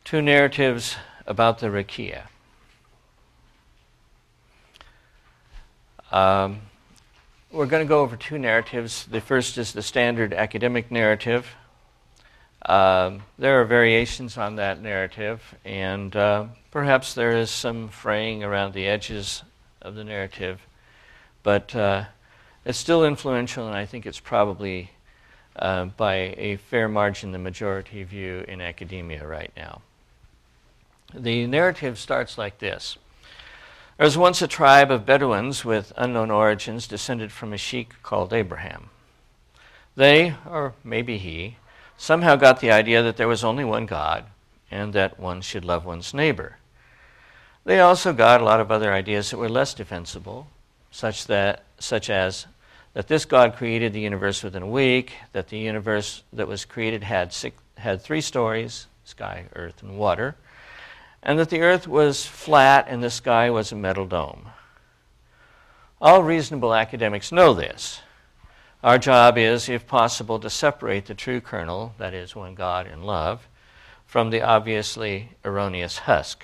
two narratives about the Rakia. We're going to go over two narratives. The first is the standard academic narrative. There are variations on that narrative, and perhaps there is some fraying around the edges of the narrative, but it's still influential, and I think it's probably by a fair margin the majority view in academia right now. The narrative starts like this. There was once a tribe of Bedouins with unknown origins descended from a sheik called Abraham. They, or maybe he, somehow got the idea that there was only one God and that one should love one's neighbor. They also got a lot of other ideas that were less defensible, such as that this God created the universe within a week, that the universe that was created had three stories, sky, earth, and water, and that the earth was flat and the sky was a metal dome. All reasonable academics know this. Our job is, if possible, to separate the true kernel, that is, one God and love, from the obviously erroneous husk.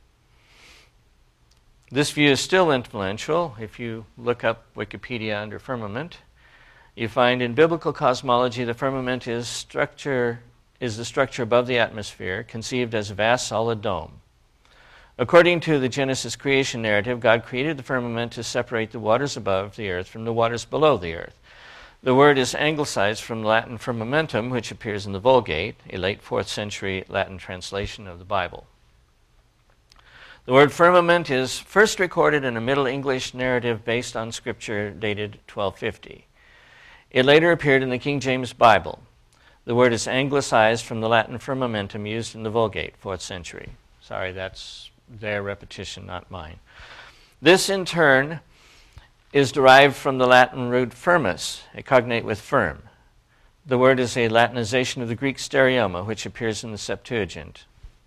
This view is still influential. If you look up Wikipedia under firmament, you find in biblical cosmology the firmament is the structure above the atmosphere, conceived as a vast solid dome. According to the Genesis creation narrative, God created the firmament to separate the waters above the earth from the waters below the earth. The word is anglicized from Latin firmamentum, which appears in the Vulgate, a late 4th century Latin translation of the Bible. The word firmament is first recorded in a Middle English narrative based on scripture dated 1250. It later appeared in the King James Bible. The word is anglicized from the Latin firmamentum used in the Vulgate, 4th century. Sorry, that's their repetition, not mine. This, in turn, is derived from the Latin root firmus, a cognate with firm. The word is a Latinization of the Greek stereoma, which appears in the Septuagint.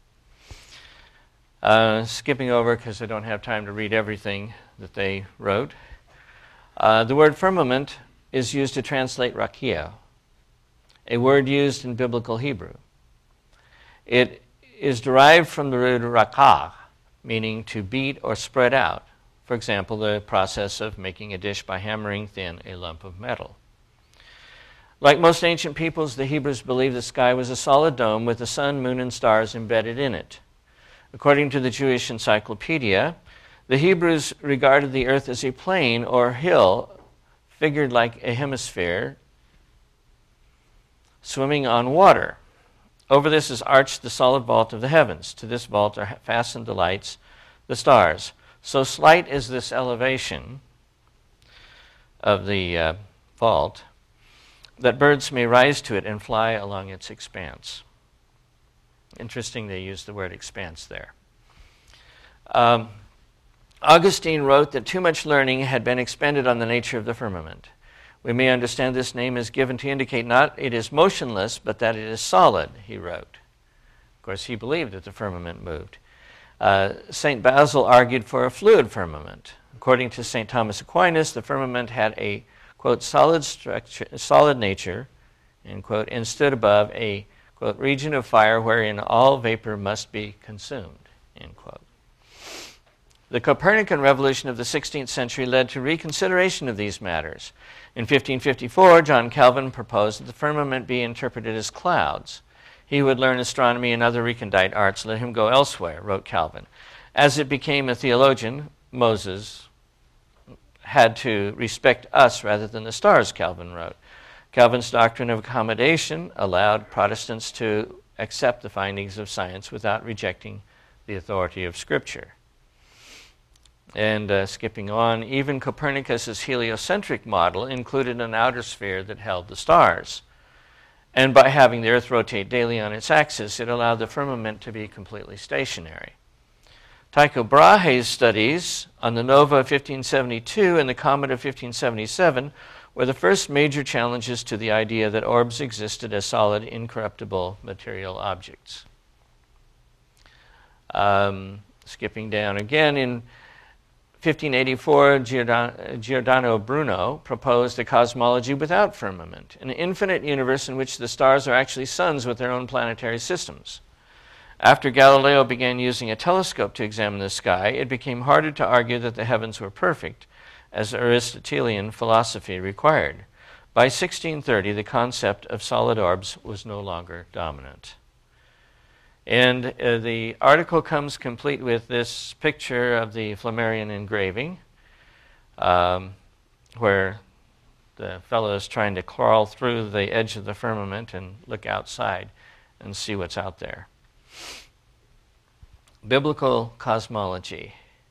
Skipping over because I don't have time to read everything that they wrote. The word firmament is used to translate rakia, a word used in biblical Hebrew. It is derived from the root rakah, meaning to beat or spread out. For example, the process of making a dish by hammering thin a lump of metal. Like most ancient peoples, the Hebrews believed the sky was a solid dome with the sun, moon, and stars embedded in it. According to the Jewish Encyclopedia, the Hebrews regarded the earth as a plain or hill figured like a hemisphere swimming on water. Over this is arched the solid vault of the heavens. To this vault are fastened the lights, the stars. So slight is this elevation of the vault that birds may rise to it and fly along its expanse. Interesting they use the word expanse there. Augustine wrote that too much learning had been expended on the nature of the firmament. We may understand this name is given to indicate not it is motionless, but that it is solid, he wrote. Of course, he believed that the firmament moved. St. Basil argued for a fluid firmament. According to St. Thomas Aquinas, the firmament had a, quote, solid nature, end quote, and stood above a, quote, region of fire wherein all vapor must be consumed, end quote. The Copernican revolution of the 16th century led to reconsideration of these matters. In 1554, John Calvin proposed that the firmament be interpreted as clouds. He would learn astronomy and other recondite arts. Let him go elsewhere, wrote Calvin. As it became a theologian, Moses had to respect us rather than the stars, Calvin wrote. Calvin's doctrine of accommodation allowed Protestants to accept the findings of science without rejecting the authority of Scripture. And skipping on, even Copernicus's heliocentric model included an outer sphere that held the stars. And by having the Earth rotate daily on its axis, it allowed the firmament to be completely stationary. Tycho Brahe's studies on the nova of 1572 and the comet of 1577 were the first major challenges to the idea that orbs existed as solid, incorruptible material objects. Skipping down again, in 1584, Giordano Bruno proposed a cosmology without firmament, an infinite universe in which the stars are actually suns with their own planetary systems. After Galileo began using a telescope to examine the sky, it became harder to argue that the heavens were perfect, as Aristotelian philosophy required. By 1630, the concept of solid orbs was no longer dominant. And the article comes complete with this picture of the Flammarion engraving, where the fellow is trying to crawl through the edge of the firmament and look outside and see what's out there. Biblical cosmology.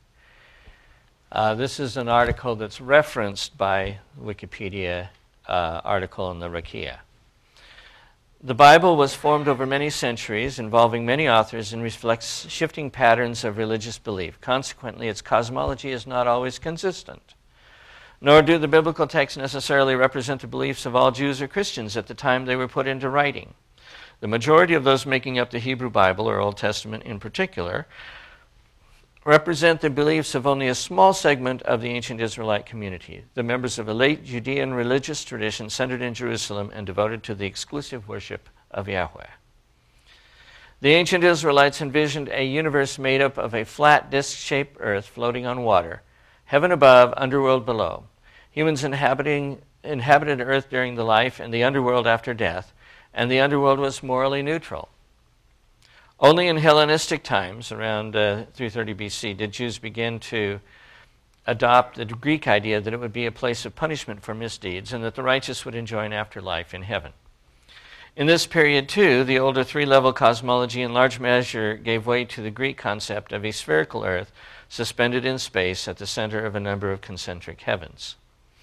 This is an article that's referenced by Wikipedia article in the Rakia. The Bible was formed over many centuries, involving many authors, and reflects shifting patterns of religious belief. Consequently, its cosmology is not always consistent. Nor do the biblical texts necessarily represent the beliefs of all Jews or Christians at the time they were put into writing. The majority of those making up the Hebrew Bible, or Old Testament in particular, represent the beliefs of only a small segment of the ancient Israelite community, the members of a late Judean religious tradition centered in Jerusalem and devoted to the exclusive worship of Yahweh. The ancient Israelites envisioned a universe made up of a flat, disc-shaped earth floating on water, heaven above, underworld below. Humans inhabited earth during the life and the underworld after death, and the underworld was morally neutral. Only in Hellenistic times, around 330 BC, did Jews begin to adopt the Greek idea that it would be a place of punishment for misdeeds and that the righteous would enjoy an afterlife in heaven. In this period, too, the older three-level cosmology in large measure gave way to the Greek concept of a spherical earth suspended in space at the center of a number of concentric heavens.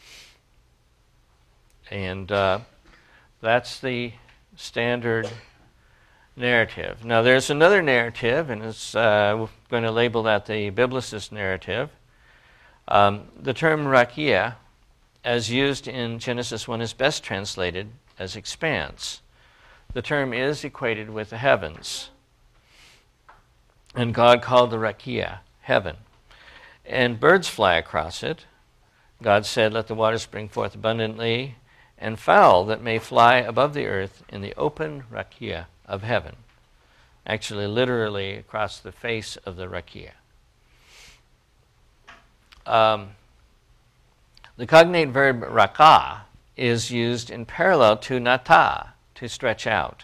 And that's the standard narrative. Now, there's another narrative, and we're going to label that the biblicist narrative. The term rakia, as used in Genesis 1, is best translated as expanse. The term is equated with the heavens. And God called the rakia heaven. And birds fly across it. God said, "Let the waters bring forth abundantly, and fowl that may fly above the earth in the open rakia of heaven." Actually, literally across the face of the rakia. The cognate verb rakah is used in parallel to natah, to stretch out.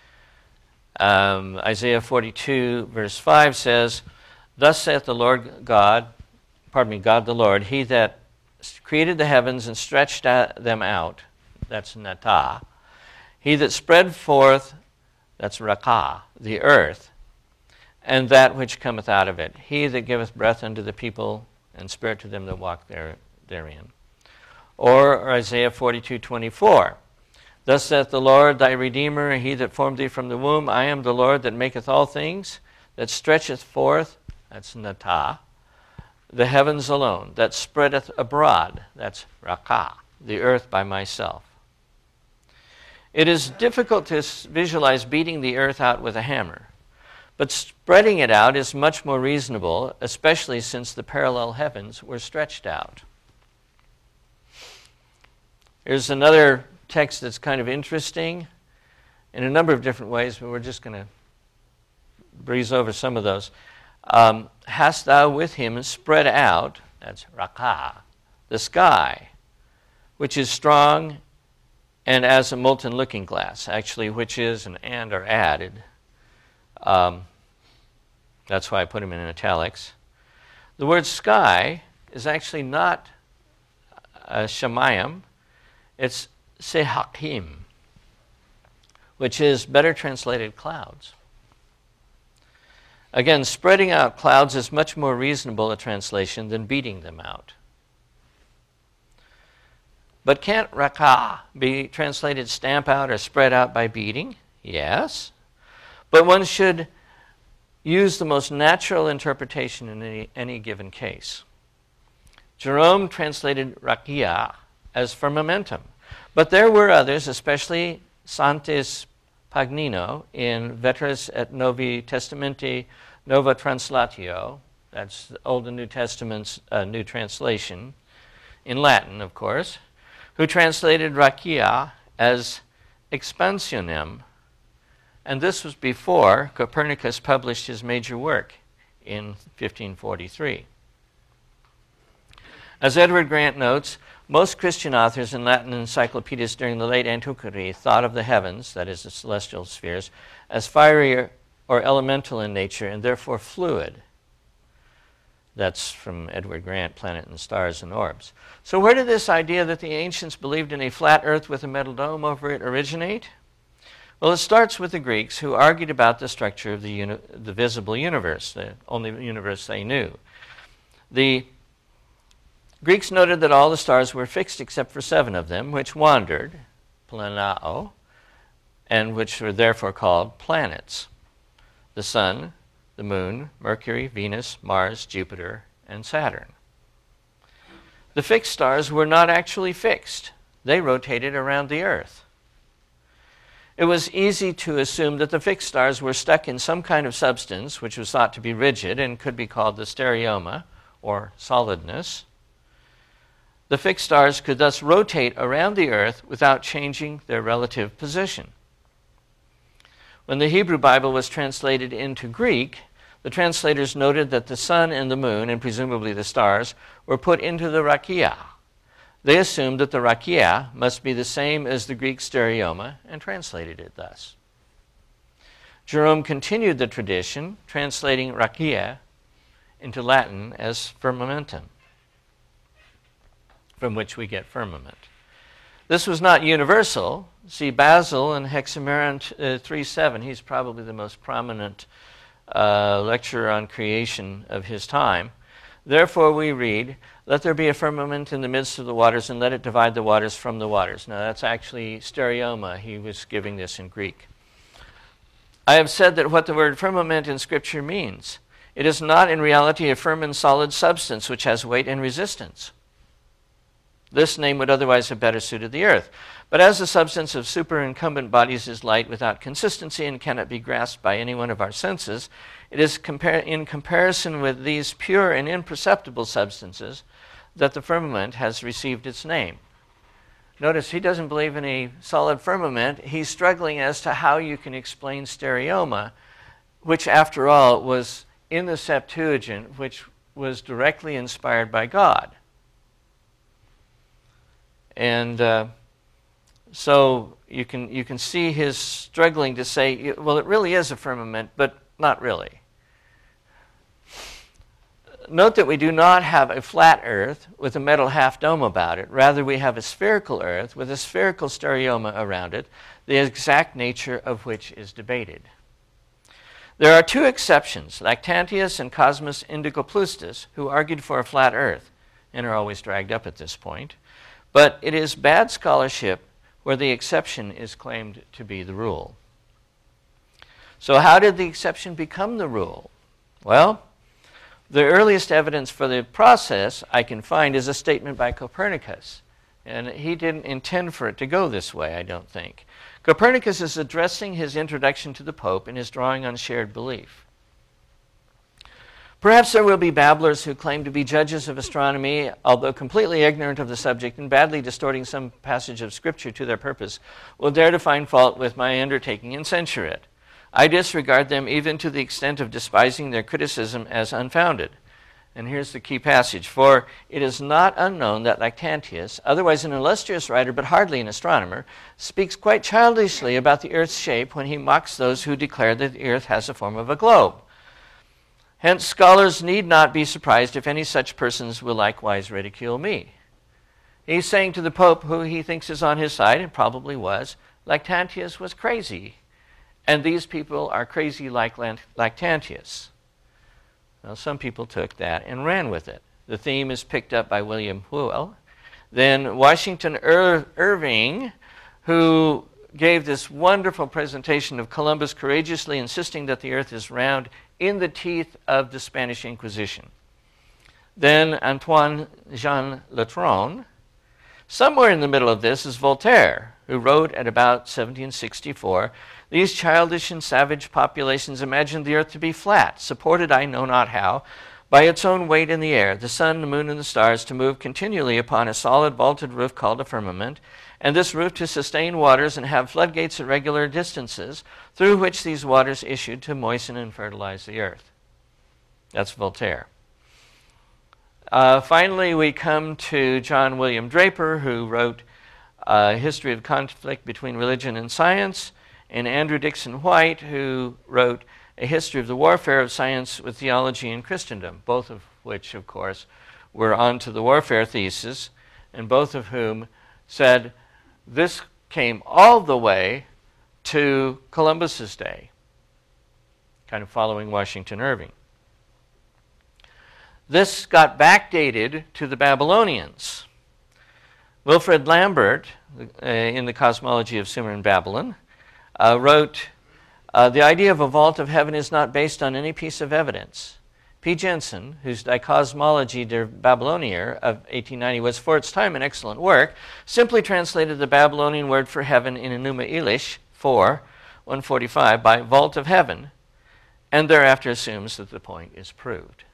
Isaiah 42 verse 5 says, "Thus saith the Lord God, God the Lord, He that created the heavens and stretched them out," that's natah, "He that spread forth," that's rakah, "the earth, and that which cometh out of it, He that giveth breath unto the people and spirit to them that walk therein." Or Isaiah 42:24, "Thus saith the Lord thy Redeemer, He that formed thee from the womb, I am the Lord that maketh all things, that stretcheth forth," that's natah, "the heavens alone, that spreadeth abroad," that's rakah, "the earth by myself." It is difficult to visualize beating the earth out with a hammer, but spreading it out is much more reasonable, especially since the parallel heavens were stretched out. Here's another text that's kind of interesting in a number of different ways, but we're just going to breeze over some of those. "Hast thou with him spread out," that's rakah, "the sky, which is strong and as a molten looking glass," actually, which is and are added. That's why I put them in italics. The word sky is actually not shamayim, it's sehakim, which is better translated clouds. Again, spreading out clouds is much more reasonable a translation than beating them out. But can't rakah be translated stamp out or spread out by beating? Yes. But one should use the most natural interpretation in any given case. Jerome translated rakia as firmamentum. But there were others, especially Santis Pagnino in Veteris et Novi Testamenti Nova Translatio, that's the Old and New Testament's new translation, in Latin, of course, who translated rakia as expansionem, And this was before Copernicus published his major work in 1543. As Edward Grant notes, most Christian authors and Latin encyclopedists during the late antiquity thought of the heavens, that is, the celestial spheres, as fiery or elemental in nature and therefore fluid. That's from Edward Grant, Planet and Stars and Orbs. So where did this idea that the ancients believed in a flat earth with a metal dome over it originate? Well, it starts with the Greeks, who argued about the structure of the visible universe, the only universe they knew. The Greeks noted that all the stars were fixed except for 7 of them, which wandered, planao, and which were therefore called planets: the Sun, the Moon, Mercury, Venus, Mars, Jupiter, and Saturn. The fixed stars were not actually fixed. They rotated around the Earth. It was easy to assume that the fixed stars were stuck in some kind of substance which was thought to be rigid and could be called the stereoma, or solidness. The fixed stars could thus rotate around the Earth without changing their relative position. When the Hebrew Bible was translated into Greek, the translators noted that the sun and the moon, and presumably the stars, were put into the rakia. They assumed that the rakia must be the same as the Greek stereoma and translated it thus. Jerome continued the tradition, translating rakia into Latin as firmamentum, from which we get firmament. This was not universal. See Basil in Hexameron 3:7. He's probably the most prominent lecturer on creation of his time. Therefore we read, "Let there be a firmament in the midst of the waters, and let it divide the waters from the waters." Now that's actually stereoma. He was giving this in Greek. I have said that what the word firmament in Scripture means. It is not in reality a firm and solid substance which has weight and resistance. This name would otherwise have better suited the earth. But as the substance of superincumbent bodies is light without consistency and cannot be grasped by any one of our senses, it is in comparison with these pure and imperceptible substances that the firmament has received its name. Notice he doesn't believe in a solid firmament. He's struggling as to how you can explain stereoma, which after all was in the Septuagint, which was directly inspired by God. And so you can see his struggling to say, well, it really is a firmament, but not really. Note that we do not have a flat earth with a metal half dome about it. Rather, we have a spherical earth with a spherical stereoma around it, the exact nature of which is debated. There are 2 exceptions, Lactantius and Cosmas Indicopleustes, who argued for a flat earth and are always dragged up at this point. But it is bad scholarship where the exception is claimed to be the rule. So how did the exception become the rule? Well, the earliest evidence for the process I can find is a statement by Copernicus. And he didn't intend for it to go this way, I don't think. Copernicus is addressing his introduction to the Pope and is drawing on shared belief. Perhaps there will be babblers who claim to be judges of astronomy, although completely ignorant of the subject and badly distorting some passage of Scripture to their purpose, will dare to find fault with my undertaking and censure it. I disregard them even to the extent of despising their criticism as unfounded. And here's the key passage. "For it is not unknown that Lactantius, otherwise an illustrious writer but hardly an astronomer, speaks quite childishly about the earth's shape when he mocks those who declare that the earth has the form of a globe. Hence, scholars need not be surprised if any such persons will likewise ridicule me." He's saying to the Pope, who he thinks is on his side, and probably was, Lactantius was crazy, and these people are crazy like Lactantius. Well, some people took that and ran with it. The theme is picked up by William Whewell. Then Washington Irving, who gave this wonderful presentation of Columbus courageously insisting that the earth is round in the teeth of the Spanish Inquisition. Then Antoine Jean Latron. Somewhere in the middle of this is Voltaire, who wrote at about 1764, "These childish and savage populations imagined the earth to be flat, supported I know not how, by its own weight in the air, the sun, the moon, and the stars to move continually upon a solid vaulted roof called a firmament, and this roof to sustain waters and have floodgates at regular distances, through which these waters issued to moisten and fertilize the earth. That's Voltaire. Finally, we come to John William Draper, who wrote A History of Conflict Between Religion and Science, and Andrew Dixon White, who wrote A History of the Warfare of Science with Theology and Christendom, both of which, of course, were onto the warfare thesis, and both of whom said this came all the way to Columbus's day, kind of following Washington Irving. This got backdated to the Babylonians. Wilfrid Lambert, in The Cosmology of Sumer and Babylon, wrote, the idea of a vault of heaven is not based on any piece of evidence. P. Jensen, whose Die Kosmologie der Babylonier of 1890 was for its time an excellent work, simply translated the Babylonian word for heaven in Enuma Elish 4:145 by vault of heaven, and thereafter assumes that the point is proved.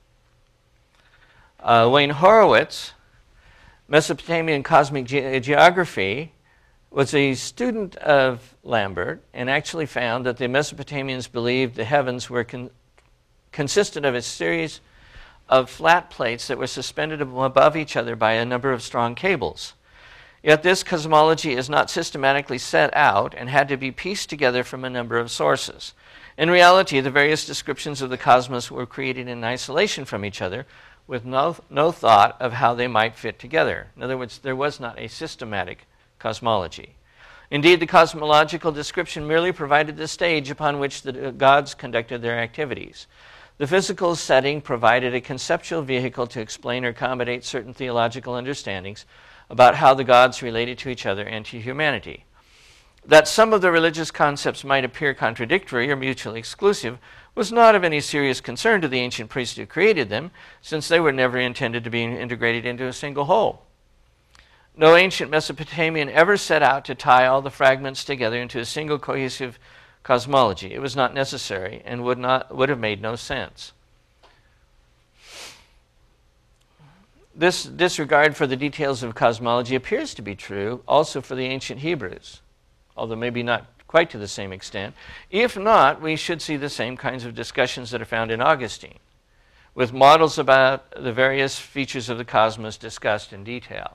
Wayne Horowitz, Mesopotamian Cosmic Geography, was a student of Lambert and actually found that the Mesopotamians believed the heavens were consisted of a series of flat plates that were suspended above each other by a number of strong cables. Yet this cosmology is not systematically set out and had to be pieced together from a number of sources. In reality, the various descriptions of the cosmos were created in isolation from each other, with no thought of how they might fit together. In other words, there was not a systematic cosmology. Indeed, the cosmological description merely provided the stage upon which the gods conducted their activities. The physical setting provided a conceptual vehicle to explain or accommodate certain theological understandings about how the gods related to each other and to humanity. That some of the religious concepts might appear contradictory or mutually exclusive was not of any serious concern to the ancient priests who created them, since they were never intended to be integrated into a single whole. No ancient Mesopotamian ever set out to tie all the fragments together into a single cohesive cosmology. It was not necessary and would have made no sense. This disregard for the details of cosmology appears to be true also for the ancient Hebrews, although maybe not quite to the same extent. If not, we should see the same kinds of discussions that are found in Augustine, with models about the various features of the cosmos discussed in detail.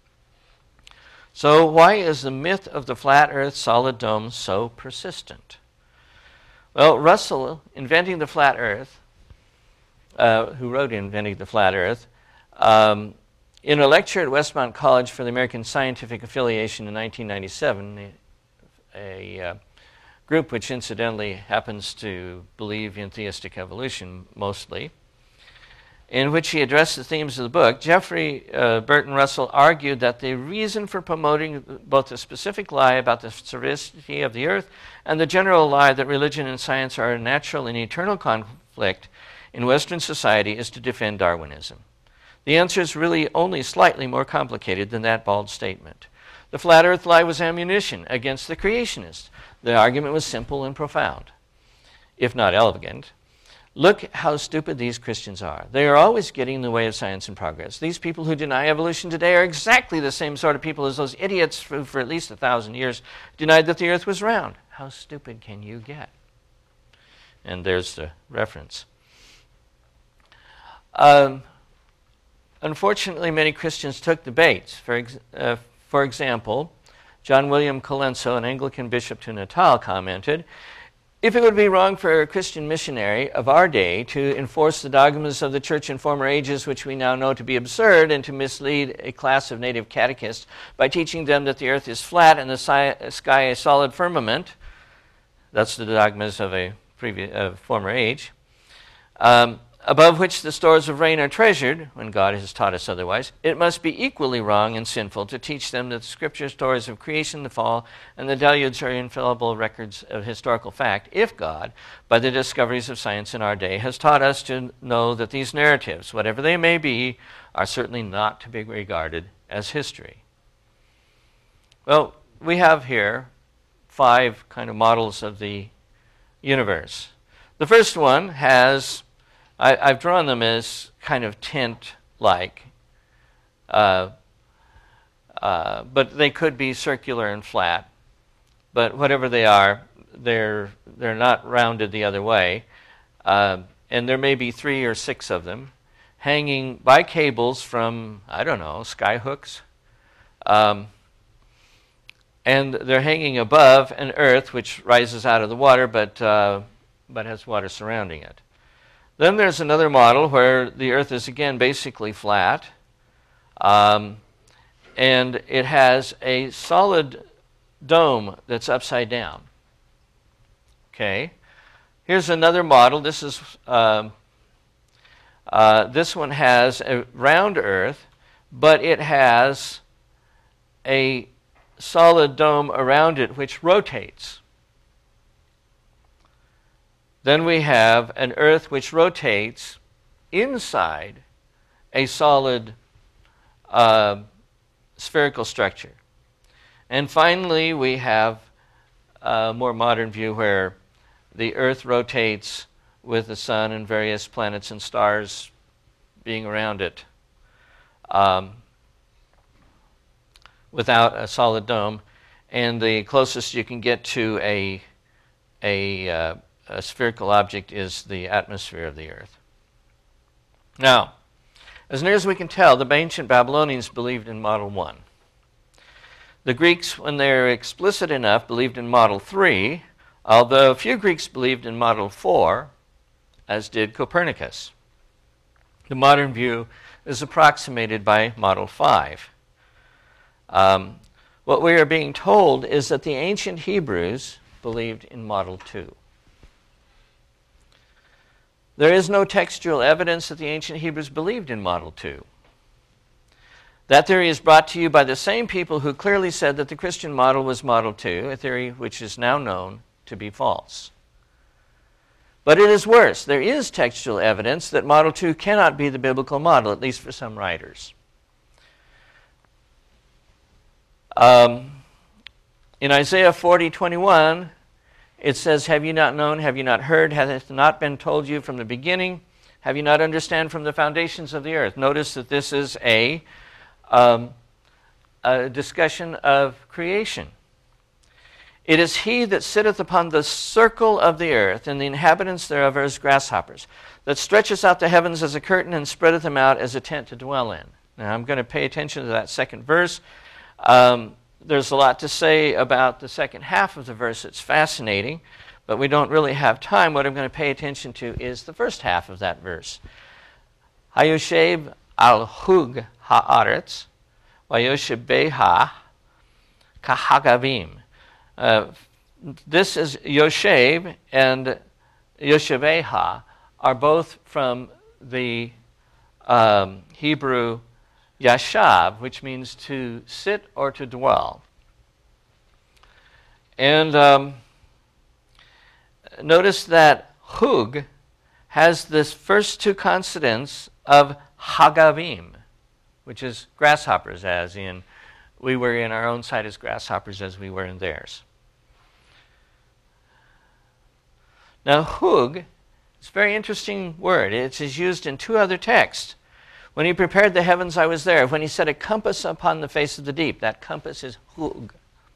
So why is the myth of the flat earth solid dome so persistent? Well, Russell, inventing the flat earth, who wrote Inventing the Flat Earth, in a lecture at Westmont College for the American Scientific Affiliation in 1997, a group which incidentally happens to believe in theistic evolution mostly, in which he addressed the themes of the book, Jeffrey Burton Russell argued that the reason for promoting both the specific lie about the sphericity of the earth and the general lie that religion and science are a natural and eternal conflict in Western society is to defend Darwinism. The answer is really only slightly more complicated than that bald statement. The flat earth lie was ammunition against the creationists. The argument was simple and profound, if not elegant. Look how stupid these Christians are. They are always getting in the way of science and progress. These people who deny evolution today are exactly the same sort of people as those idiots who for at least 1,000 years denied that the earth was round. How stupid can you get? And there's the reference. Unfortunately, many Christians took the bait. For example, John William Colenso, an Anglican bishop to Natal, commented, "If it would be wrong for a Christian missionary of our day to enforce the dogmas of the church in former ages, which we now know to be absurd, and to mislead a class of native catechists by teaching them that the earth is flat and the sky a solid firmament," that's the dogmas of a former age, "above which the stores of rain are treasured, when God has taught us otherwise, it must be equally wrong and sinful to teach them that the scripture stories of creation, the fall, and the deluge are infallible records of historical fact, if God, by the discoveries of science in our day, has taught us to know that these narratives, whatever they may be, are certainly not to be regarded as history." Well, we have here 5 kind of models of the universe. The first one has, I've drawn them as kind of tent-like. but they could be circular and flat. But whatever they are, they're not rounded the other way. And there may be 3 or 6 of them hanging by cables from, I don't know, sky hooks. And they're hanging above an earth which rises out of the water, but has water surrounding it. Then there's another model where the earth is again basically flat, and it has a solid dome that's upside down. Okay. Here's another model. This is this one has a round earth, but it has a solid dome around it which rotates. Then we have an earth which rotates inside a solid spherical structure. And finally, we have a more modern view where the earth rotates with the sun and various planets and stars being around it without a solid dome. And the closest you can get to a spherical object is the atmosphere of the earth. Now, as near as we can tell, the ancient Babylonians believed in Model 1. The Greeks, when they were explicit enough, believed in Model 3, although few Greeks believed in Model 4, as did Copernicus. The modern view is approximated by Model 5. What we are being told is that the ancient Hebrews believed in Model 2. There is no textual evidence that the ancient Hebrews believed in Model 2. That theory is brought to you by the same people who clearly said that the Christian model was Model 2, a theory which is now known to be false. But it is worse. There is textual evidence that Model 2 cannot be the biblical model, at least for some writers. In Isaiah 40:21, it says, "Have you not known, have you not heard, hath it not been told you from the beginning? Have you not understand from the foundations of the earth?" Notice that this is a discussion of creation. "It is he that sitteth upon the circle of the earth, and the inhabitants thereof are as grasshoppers, that stretcheth out the heavens as a curtain, and spreadeth them out as a tent to dwell in." Now I'm going to pay attention to that second verse. There's a lot to say about the second half of the verse. It's fascinating, but we don't really have time. What I'm going to pay attention to is the first half of that verse. "Hayoshev al hug haaretz, vayoshebeha kahagavim." This is Yoshev and Yoshebeha are both from the Hebrew Yashav, which means to sit or to dwell. And notice that Hug has this first 2 consonants of Hagavim, which is grasshoppers, as in we were in our own sight as grasshoppers as we were in theirs. Now, Hug is a very interesting word. It is used in 2 other texts. When he prepared the heavens, I was there. When he set a compass upon the face of the deep, that compass is Hug.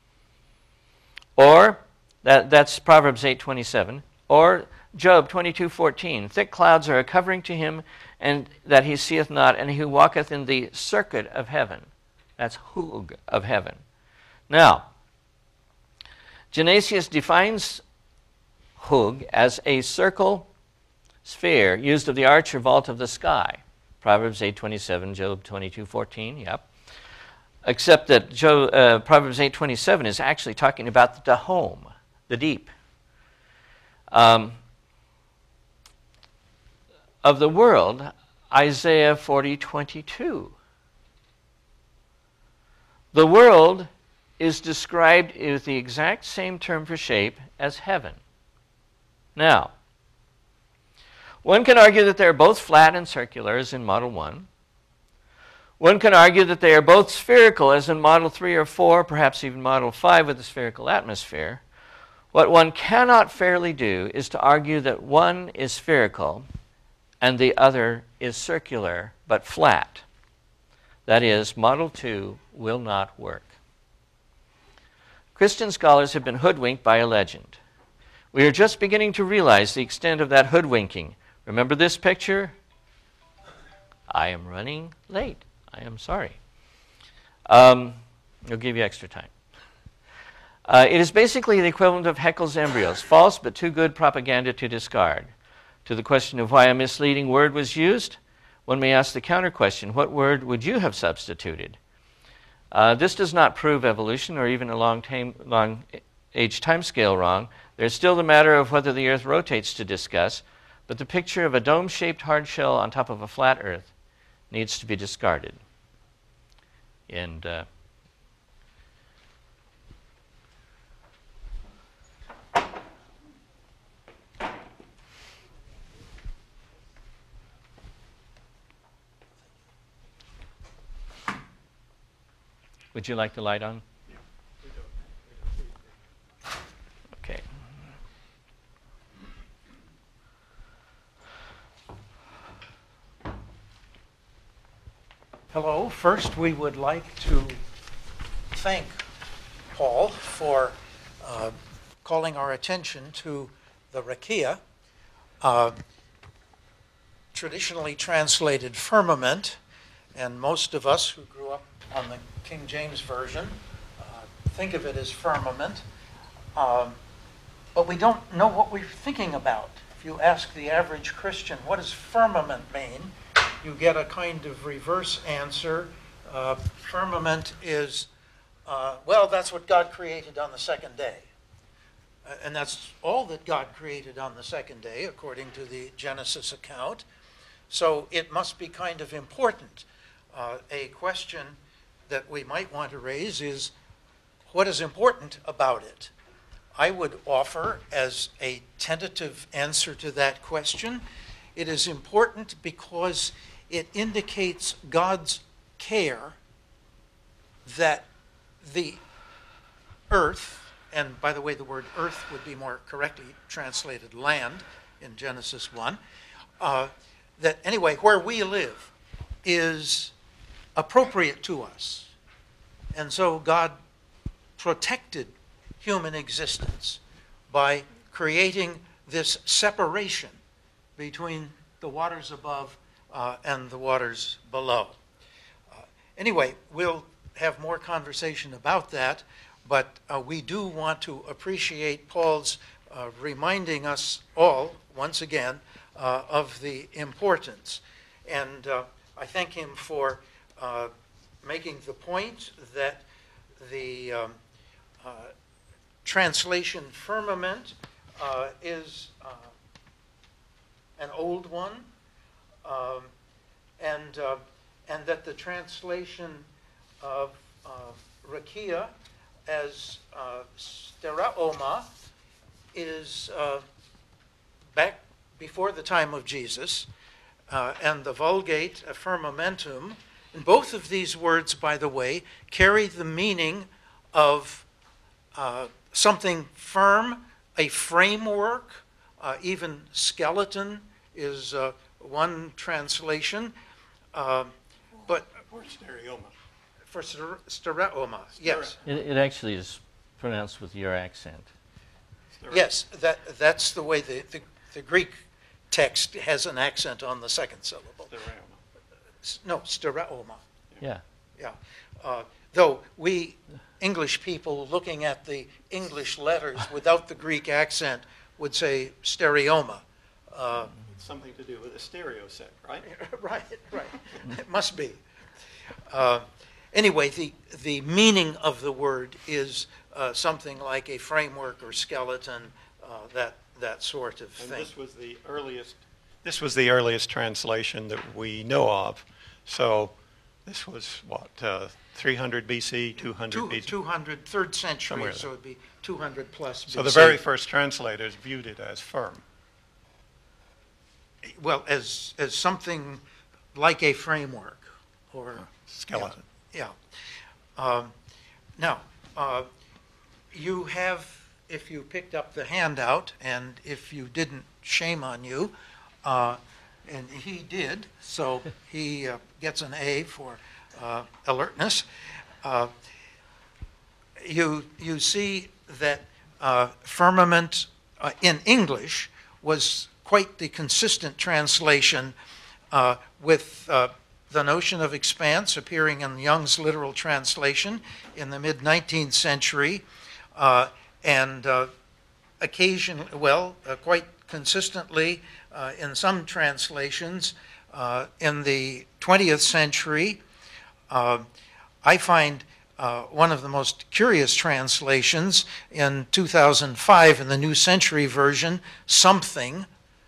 Or, that's Proverbs 8:27. Or Job 22:14. "Thick clouds are a covering to him, and that he seeth not, and he walketh in the circuit of heaven." That's Hug, of heaven. Now, Genesius defines Hug as a circle sphere used of the arch or vault of the sky. Proverbs 8:27, Job 22:14, yep. Except that Proverbs 8:27 is actually talking about the home, the deep. Of the world, Isaiah 40:22. The world is described with the exact same term for shape as heaven. Now, one can argue that they're both flat and circular, as in Model 1. One can argue that they are both spherical, as in Model 3 or 4, perhaps even Model 5 with a spherical atmosphere. What one cannot fairly do is to argue that one is spherical and the other is circular but flat. That is, Model 2 will not work. Christian scholars have been hoodwinked by a legend. We are just beginning to realize the extent of that hoodwinking. Remember this picture? I am running late. I am sorry. I'll give you extra time. It is basically the equivalent of Haeckel's embryos, false but too good propaganda to discard. To the question of why a misleading word was used, one may ask the counter question, what word would you have substituted? This does not prove evolution or even a long age time scale wrong. There's still the matter of whether the Earth rotates to discuss, but the picture of a dome-shaped hard shell on top of a flat Earth needs to be discarded. And would you like the light on? Okay. Hello. First, we would like to thank Paul for calling our attention to the rakia, traditionally translated firmament, and most of us who grew up on the King James Version think of it as firmament, but we don't know what we're thinking about. If you ask the average Christian, what does firmament mean? You get a kind of reverse answer. Firmament is, well, that's what God created on the second day. And that's all that God created on the second day, according to the Genesis account. So it must be kind of important. A question that we might want to raise is, what is important about it? I would offer as a tentative answer to that question, it is important because it indicates God's care that the earth, and by the way, the word earth would be more correctly translated land in Genesis 1, that anyway, where we live is appropriate to us. And so God protected human existence by creating this separation between the waters above and the waters below. Anyway, we'll have more conversation about that, but we do want to appreciate Paul's reminding us all, once again, of the importance. And I thank him for making the point that the translation firmament is an old one, and that the translation of rakia as steraoma is back before the time of Jesus, and the Vulgate firmamentum. And both of these words, by the way, carry the meaning of something firm, a framework, even skeleton is one translation. But for stereoma. For stereoma, yes. It actually is pronounced with your accent. Yes, that's the way the Greek text has an accent on the second syllable. No, stereoma. Yeah. Yeah. Though we English people looking at the English letters without the Greek accent would say stereoma. It's something to do with a stereo set, right? Right. It must be. Anyway, the meaning of the word is something like a framework or skeleton, that sort of thing. And this was the earliest translation that we know of. So this was what, 300 BC, 200 BC? 200, 3rd century, so it would be 200 plus BC. So the very first translators viewed it as firm. Well, as something like a framework or skeleton. Yeah. Now, you have, if you picked up the handout, and if you didn't, shame on you, and he did, so he gets an A for alertness. You see that firmament in English was quite the consistent translation with the notion of expanse appearing in Young's literal translation in the mid-19th century, and quite consistently in some translations in the 20th century. I find one of the most curious translations in 2005 in the New Century Version, something,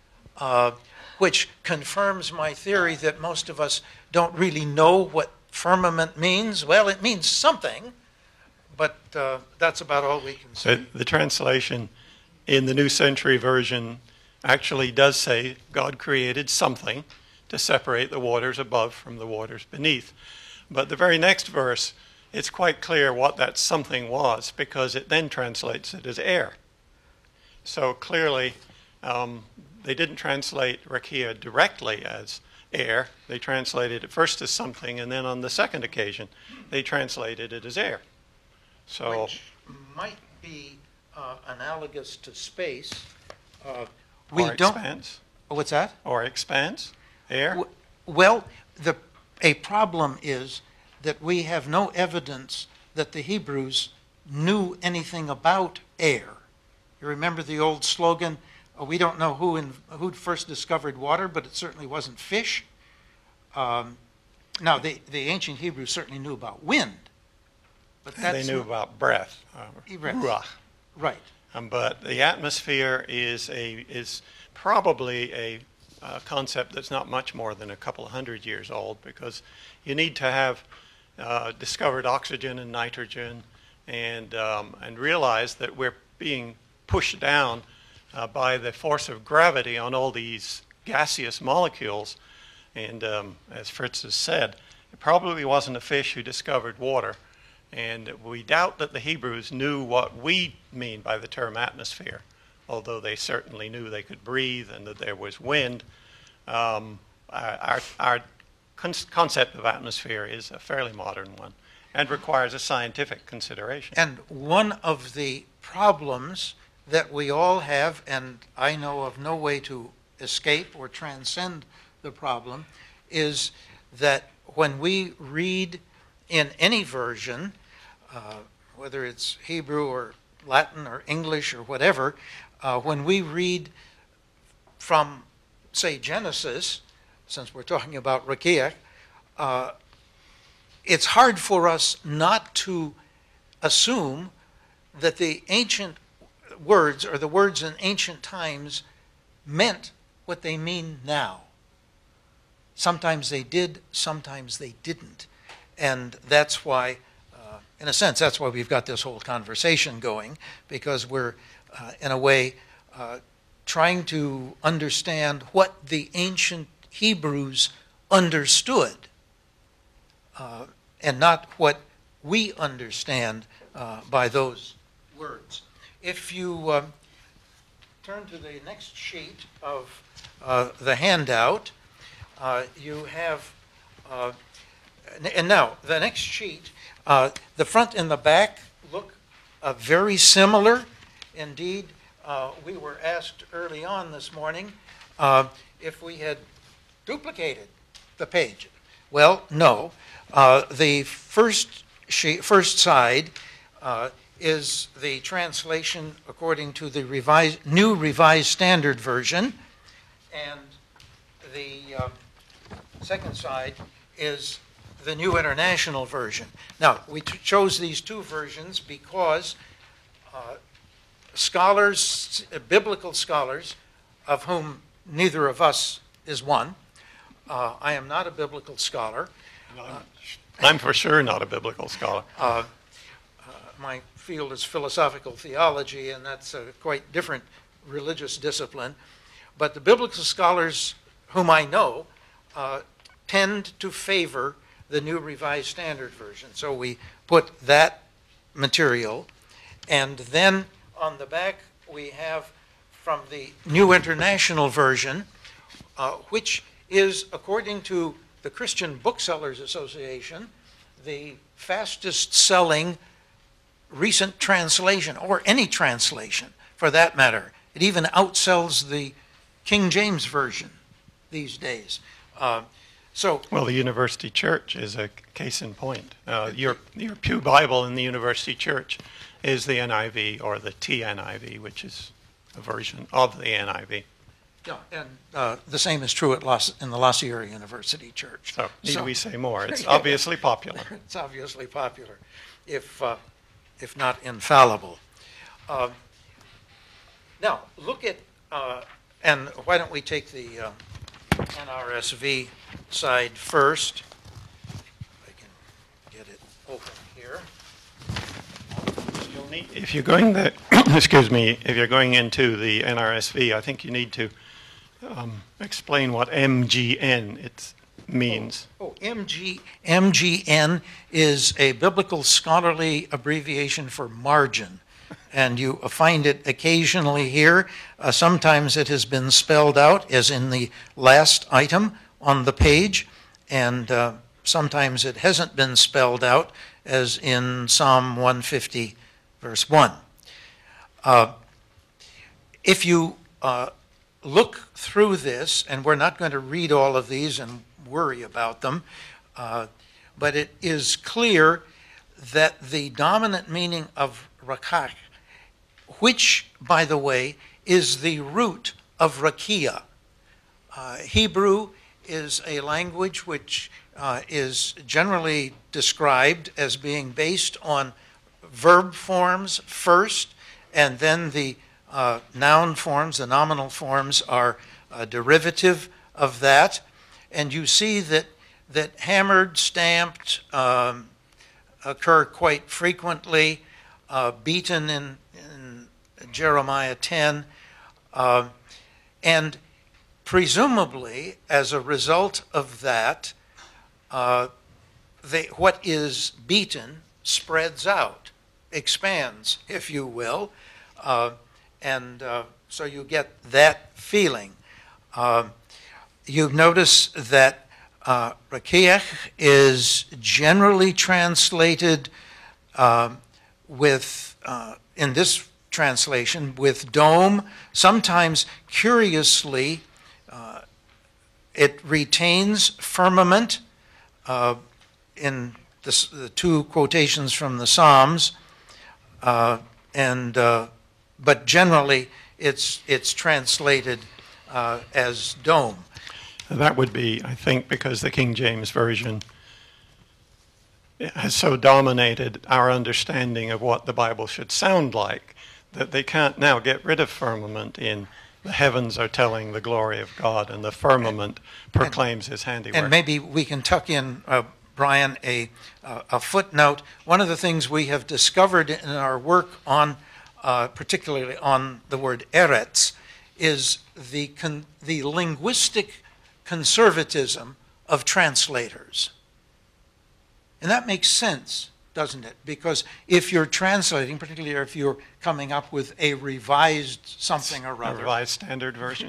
which confirms my theory that most of us don't really know what firmament means. Well, it means something, but that's about all we can say. The translation in the New Century Version actually does say God created something to separate the waters above from the waters beneath. But the very next verse, it's quite clear what that something was, because it then translates it as air. So clearly, they didn't translate rakia directly as air. They translated it first as something, and then on the second occasion, they translated it as air. So, which might be analogous to space. or expanse. What's that? Or expanse, air. Well, a problem is that we have no evidence that the Hebrews knew anything about air. You remember the old slogan, we don't know who first discovered water, but it certainly wasn't fish. Now, the ancient Hebrews certainly knew about wind. But They knew about breath, ruach. Right. But the atmosphere is probably a concept that's not much more than a couple of hundred years old, because you need to have discovered oxygen and nitrogen, and realize that we're being pushed down by the force of gravity on all these gaseous molecules. And as Fritz has said, it probably wasn't a fish who discovered water. And we doubt that the Hebrews knew what we mean by the term atmosphere, although they certainly knew they could breathe and that there was wind. Our concept of atmosphere is a fairly modern one and requires a scientific consideration. And one of the problems that we all have, and I know of no way to escape or transcend the problem, is that when we read in any version, whether it's Hebrew or Latin or English or whatever, when we read from, say, Genesis, since we're talking about Rakia, it's hard for us not to assume that the ancient words, or the words in ancient times, meant what they mean now. Sometimes they did, sometimes they didn't. And that's why, in a sense, that's why we've got this whole conversation going, because we're, in a way, trying to understand what the ancient Hebrews understood, and not what we understand by those words. If you turn to the next sheet of the handout, you have, and now the next sheet, the front and the back look very similar. Indeed, we were asked early on this morning if we had duplicated the page. Well, no. The first side is the translation according to the New Revised Standard Version, and the second side is the New International Version. Now, we chose these two versions because scholars, biblical scholars, of whom neither of us is one. I am not a biblical scholar. I'm for sure not a biblical scholar. My field is philosophical theology, and that's a quite different religious discipline. But the biblical scholars whom I know tend to favor the New Revised Standard Version. So we put that material, and then on the back we have from the New International Version, which is, according to the Christian Booksellers Association, the fastest selling recent translation, or any translation for that matter. It even outsells the King James Version these days. Well, the University Church is a case in point. Your Pew Bible in the University Church is the NIV, or the TNIV, which is a version of the NIV. Yeah, and the same is true in the La Sierra University Church. So, need we say more? It's obviously popular. It's obviously popular, if not infallible. Now, look at, and why don't we take the NRSV side first. I can get it open here. If you're going the, excuse me, if you're going into the NRSV, I think you need to explain what MGN means. MGN is a biblical scholarly abbreviation for margin, and you find it occasionally here. Sometimes it has been spelled out, as in the last item on the page, and sometimes it hasn't been spelled out, as in Psalm 150, verse 1. If you look through this, and we're not going to read all of these and worry about them, but it is clear that the dominant meaning of rakach, which, by the way, is the root of rakia. Hebrew is a language which is generally described as being based on verb forms first, and then the noun forms, the nominal forms, are a derivative of that. And you see that hammered, stamped occur quite frequently, beaten in Jeremiah 10, and presumably as a result of that, what is beaten spreads out, expands, if you will, and so you get that feeling. You notice that rakiach is generally translated with, in this translation, with dome. Sometimes, curiously, it retains firmament in the two quotations from the Psalms, but generally it's translated as dome. That would be, I think, because the King James Version has so dominated our understanding of what the Bible should sound like that they can't now get rid of firmament in the heavens are telling the glory of God and the firmament proclaims his handiwork. And maybe we can tuck in, Brian, a footnote. One of the things we have discovered in our work on, particularly on the word eretz, is the linguistic conservatism of translators. And that makes sense, doesn't it? Because if you're translating, particularly if you're coming up with a revised something or other, a revised standard version,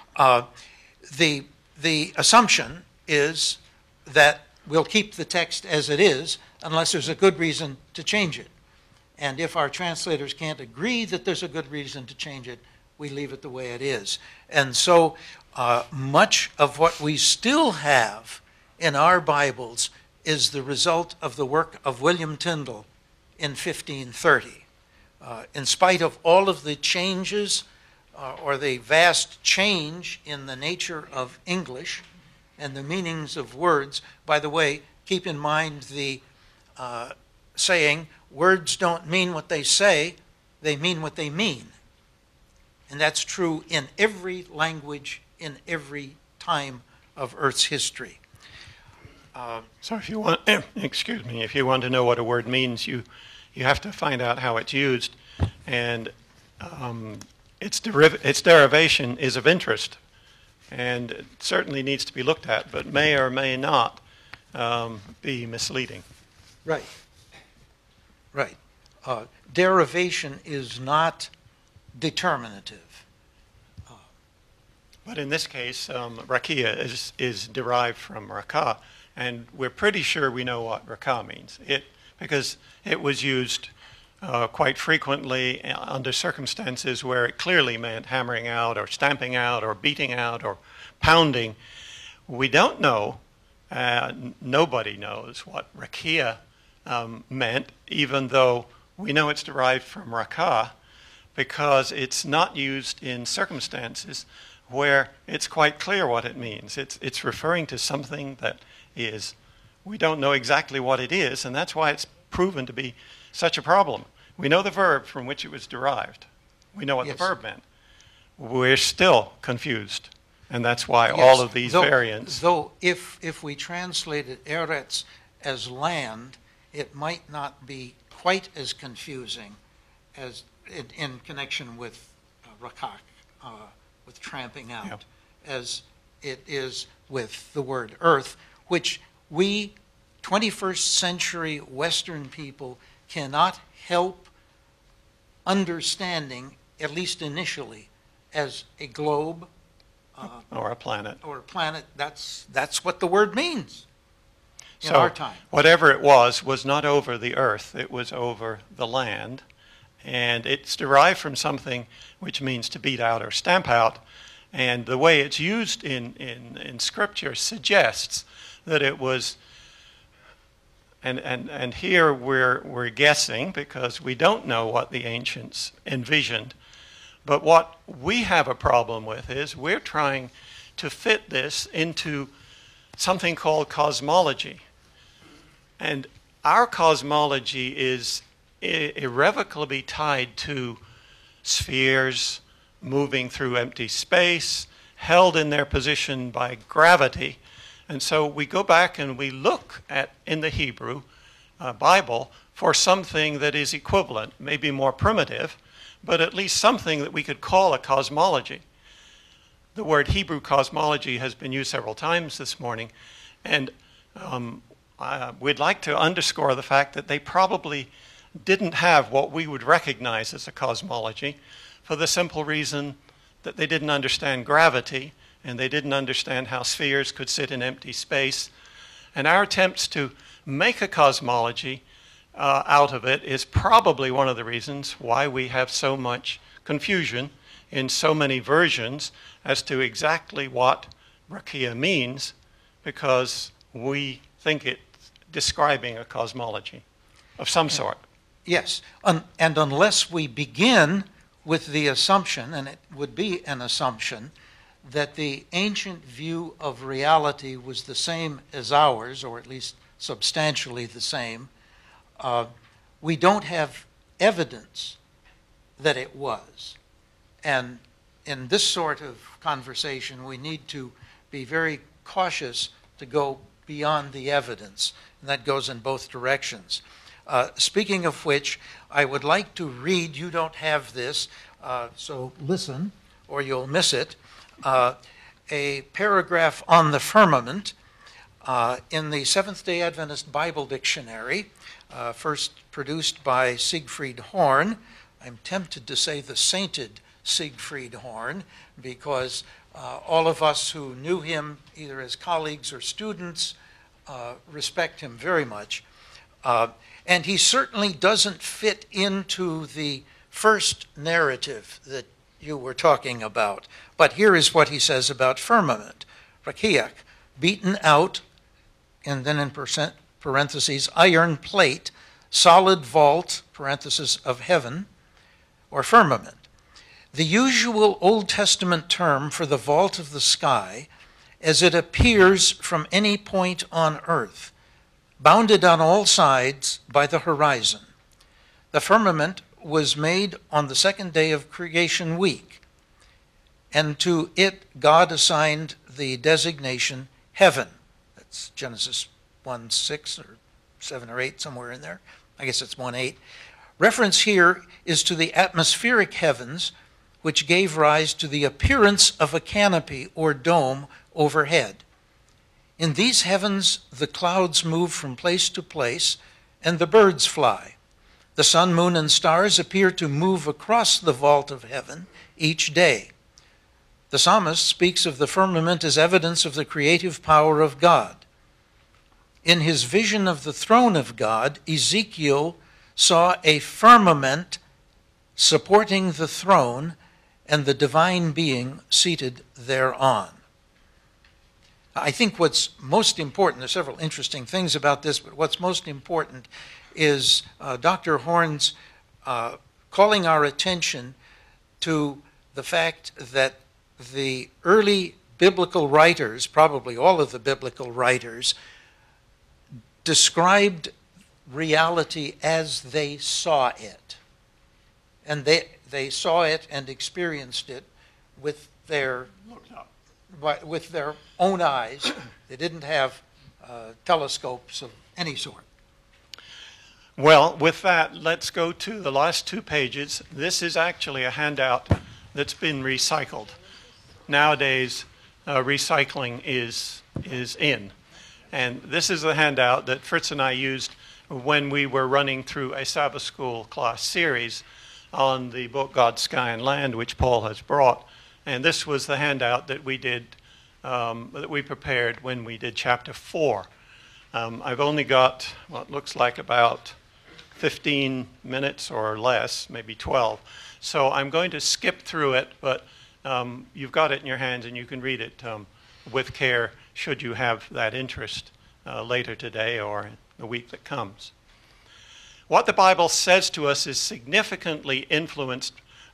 the assumption is that we'll keep the text as it is unless there's a good reason to change it. And if our translators can't agree that there's a good reason to change it, we leave it the way it is. And so much of what we still have in our Bibles is the result of the work of William Tyndale in 1530. In spite of all of the changes or the vast change in the nature of English and the meanings of words, by the way, keep in mind the saying, words don't mean what they say, they mean what they mean. And that's true in every language, in every time of Earth's history. So if you want, excuse me, if you want to know what a word means, you have to find out how it's used, and its derivation is of interest, and it certainly needs to be looked at, but may or may not be misleading. Right. Right. Derivation is not determinative. But in this case, rakia is derived from rakah, and we're pretty sure we know what rakah means. Because it was used quite frequently under circumstances where it clearly meant hammering out or stamping out or beating out or pounding. We don't know, nobody knows what rakia meant, even though we know it's derived from rakah, because it's not used in circumstances where it's quite clear what it means. It's referring to something that is, we don't know exactly what it is, and that's why it's proven to be such a problem. We know the verb from which it was derived. We know what Yes. the verb meant. We're still confused, and that's why Yes. all of these Though- variants. Though if we translated eretz as land, it might not be quite as confusing as in connection with rakak, with tramping out, as it is with the word earth, which we 21st century Western people cannot help understanding, at least initially, as a globe Or a planet. or a planet. That's what the word means in So our time. whatever it was not over the earth, it was over the land. And it's derived from something which means to beat out or stamp out. And the way it's used in Scripture suggests that it was, and here we're guessing because we don't know what the ancients envisioned. But what we have a problem with is we're trying to fit this into something called cosmology. And our cosmology is irrevocably tied to spheres moving through empty space, held in their position by gravity. And so we go back and we look at, in the Hebrew Bible, for something that is equivalent, maybe more primitive, but at least something that we could call a cosmology. The word Hebrew cosmology has been used several times this morning, and we'd like to underscore the fact that they probably didn't have what we would recognize as a cosmology, for the simple reason that they didn't understand gravity, and they didn't understand how spheres could sit in empty space. And our attempts to make a cosmology out of it is probably one of the reasons why we have so much confusion in so many versions as to exactly what rakia means, because we think it's describing a cosmology of some sort. Yes, and unless we begin with the assumption, and it would be an assumption, that the ancient view of reality was the same as ours, or at least substantially the same, we don't have evidence that it was. And in this sort of conversation, we need to be very cautious to go beyond the evidence, and that goes in both directions. Speaking of which, I would like to read, you don't have this, so listen, or you'll miss it, a paragraph on the firmament in the Seventh-day Adventist Bible Dictionary, first produced by Siegfried Horn. I'm tempted to say the sainted Siegfried Horn, because all of us who knew him, either as colleagues or students, respect him very much. And he certainly doesn't fit into the first narrative that you were talking about. But here is what he says about firmament. Rakiach, beaten out, and then in parentheses, iron plate, solid vault, parenthesis, of heaven, or firmament. The usual Old Testament term for the vault of the sky as it appears from any point on earth, bounded on all sides by the horizon. The firmament was made on the second day of creation week, and to it God assigned the designation heaven. That's Genesis 1:6 or 7 or 8, somewhere in there. I guess it's 1:8. Reference here is to the atmospheric heavens, which gave rise to the appearance of a canopy or dome overhead. In these heavens, the clouds move from place to place, and the birds fly. The sun, moon, and stars appear to move across the vault of heaven each day. the psalmist speaks of the firmament as evidence of the creative power of God. In his vision of the throne of God, Ezekiel saw a firmament supporting the throne and the divine being seated thereon. I think what's most important, there's several interesting things about this, but what's most important is Dr. Horn's calling our attention to the fact that the early biblical writers, probably all of the biblical writers, described reality as they saw it. And they saw it and experienced it with their own eyes. They didn't have telescopes of any sort. Well, with that, let's go to the last 2 pages. This is actually a handout that's been recycled. Nowadays, recycling is in. And this is the handout that Fritz and I used when we were running through a Sabbath School class series on the book God, Sky, and Land, which Paul has brought. And this was the handout that we did, that we prepared when we did chapter 4. I've only got what looks like about 15 minutes or less, maybe 12. So I'm going to skip through it, but you've got it in your hands and you can read it with care should you have that interest later today or in the week that comes. What the Bible says to us is significantly influenced.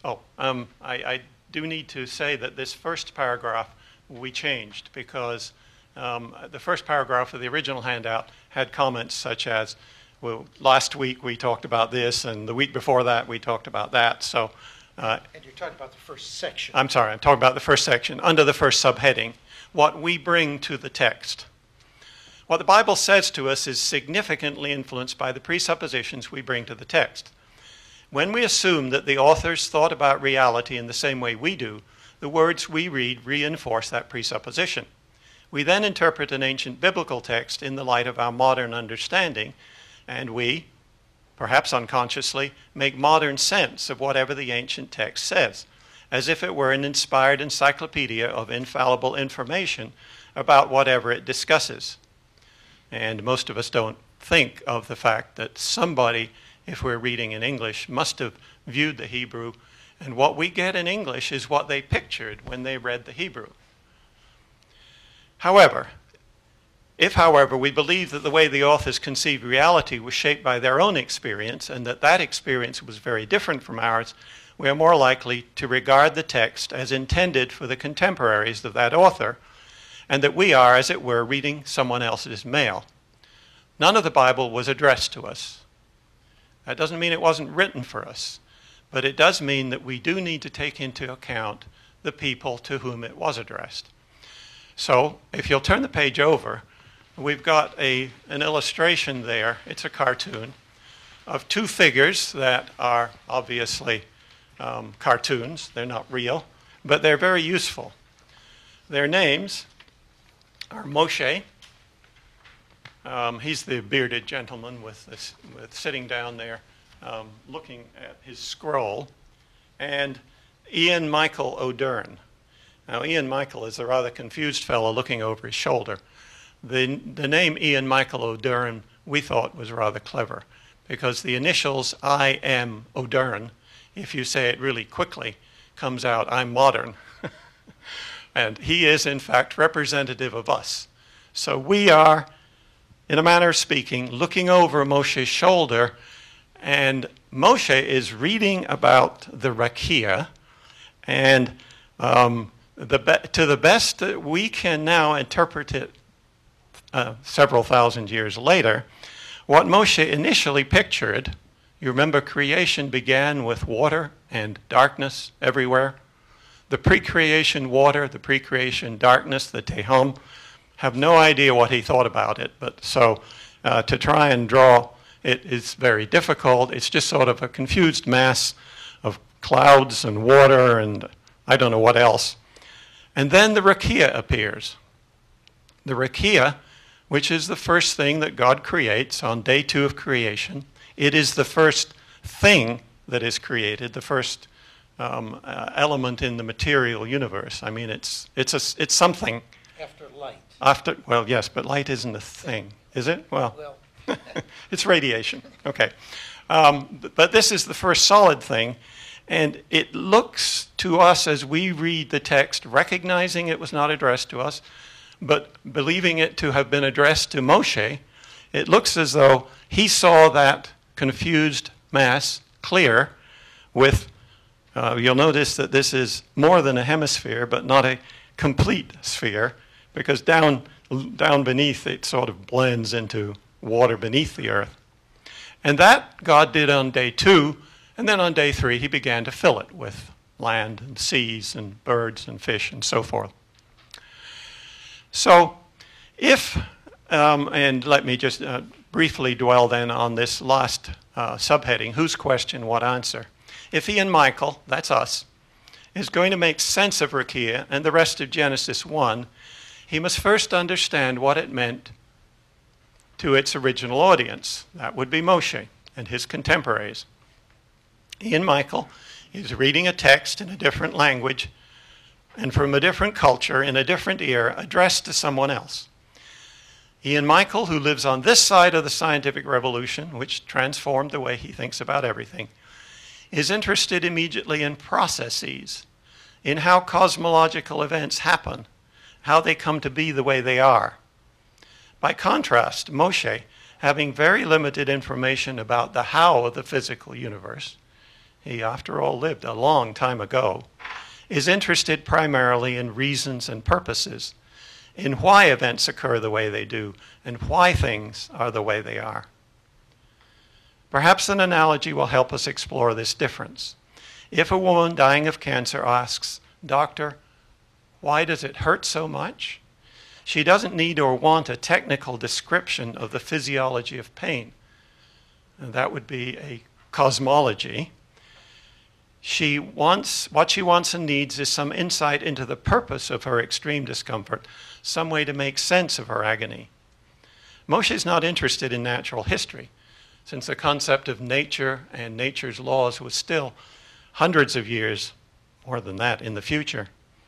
I do need to say that this first paragraph we changed because the first paragraph of the original handout had comments such as, well, last week we talked about this, and the week before that we talked about that. So, and you're talking about the first section. I'm sorry, I'm talking about the first section, under the first subheading, what we bring to the text. What the Bible says to us is significantly influenced by the presuppositions we bring to the text. When we assume that the authors thought about reality in the same way we do, the words we read reinforce that presupposition. We then interpret an ancient biblical text in the light of our modern understanding, and we, perhaps unconsciously, make modern sense of whatever the ancient text says, as if it were an inspired encyclopedia of infallible information about whatever it discusses. And most of us don't think of the fact that somebody, if we're reading in English, must have viewed the Hebrew, and what we get in English is what they pictured when they read the Hebrew. However, we believe that the way the authors conceived reality was shaped by their own experience and that that experience was very different from ours, we are more likely to regard the text as intended for the contemporaries of that author, and that we are, as it were, reading someone else's mail. None of the Bible was addressed to us. That doesn't mean it wasn't written for us, but it does mean that we do need to take into account the people to whom it was addressed. So, if you'll turn the page over, we've got an illustration there. It's a cartoon of 2 figures that are obviously cartoons. They're not real, but they're very useful. Their names are Moshe. He's the bearded gentleman with sitting down there looking at his scroll, and Ian Michael O'Doern. Now, Ian Michael is a rather confused fellow looking over his shoulder. The name Ian Michael O'Doern we thought was rather clever because the initials I.M. O'Doern, if you say it really quickly, comes out, I'm modern. And he is, in fact, representative of us. So we are, in a manner of speaking, looking over Moshe's shoulder, and Moshe is reading about the Rakia, and to the best that we can now interpret it several thousand years later, what Moshe initially pictured, you remember creation began with water and darkness everywhere. The pre-creation water, the pre-creation darkness, the Tehom, have no idea what he thought about it. But so to try and draw it is very difficult. It's just sort of a confused mass of clouds and water and I don't know what else. And then the Rakia appears. The Rakia, which is the first thing that God creates on day 2 of creation. It is the first thing that is created, the first element in the material universe. I mean, it's something. After light. After, well, yes, but light isn't a thing, is it? Well, it's radiation. Okay. But this is the first solid thing, and it looks to us as we read the text, recognizing it was not addressed to us, but believing it to have been addressed to Moshe, it looks as though he saw that confused mass clear with, you'll notice that this is more than a hemisphere, but not a complete sphere, because down beneath it sort of blends into water beneath the earth. And that God did on day 2, and then on day 3 he began to fill it with land and seas and birds and fish and so forth. So if, and let me just briefly dwell then on this last subheading, whose question, what answer? If Ian Michael, that's us, is going to make sense of Rakia and the rest of Genesis 1, he must first understand what it meant to its original audience. That would be Moshe and his contemporaries. Ian Michael is reading a text in a different language and from a different culture in a different era addressed to someone else. Ian Michael, who lives on this side of the scientific revolution, which transformed the way he thinks about everything, is interested immediately in processes, in how cosmological events happen, how they come to be the way they are. By contrast, Moshe, having very limited information about the how of the physical universe, he, after all, lived a long time ago, is interested primarily in reasons and purposes, in why events occur the way they do, and why things are the way they are. Perhaps an analogy will help us explore this difference. If a woman dying of cancer asks, "Doctor, why does it hurt so much?" she doesn't need or want a technical description of the physiology of pain. And that would be a cosmology. What she wants and needs is some insight into the purpose of her extreme discomfort, some way to make sense of her agony. Moshe is not interested in natural history, since the concept of nature and nature's laws was still hundreds of years, more than that, in the future.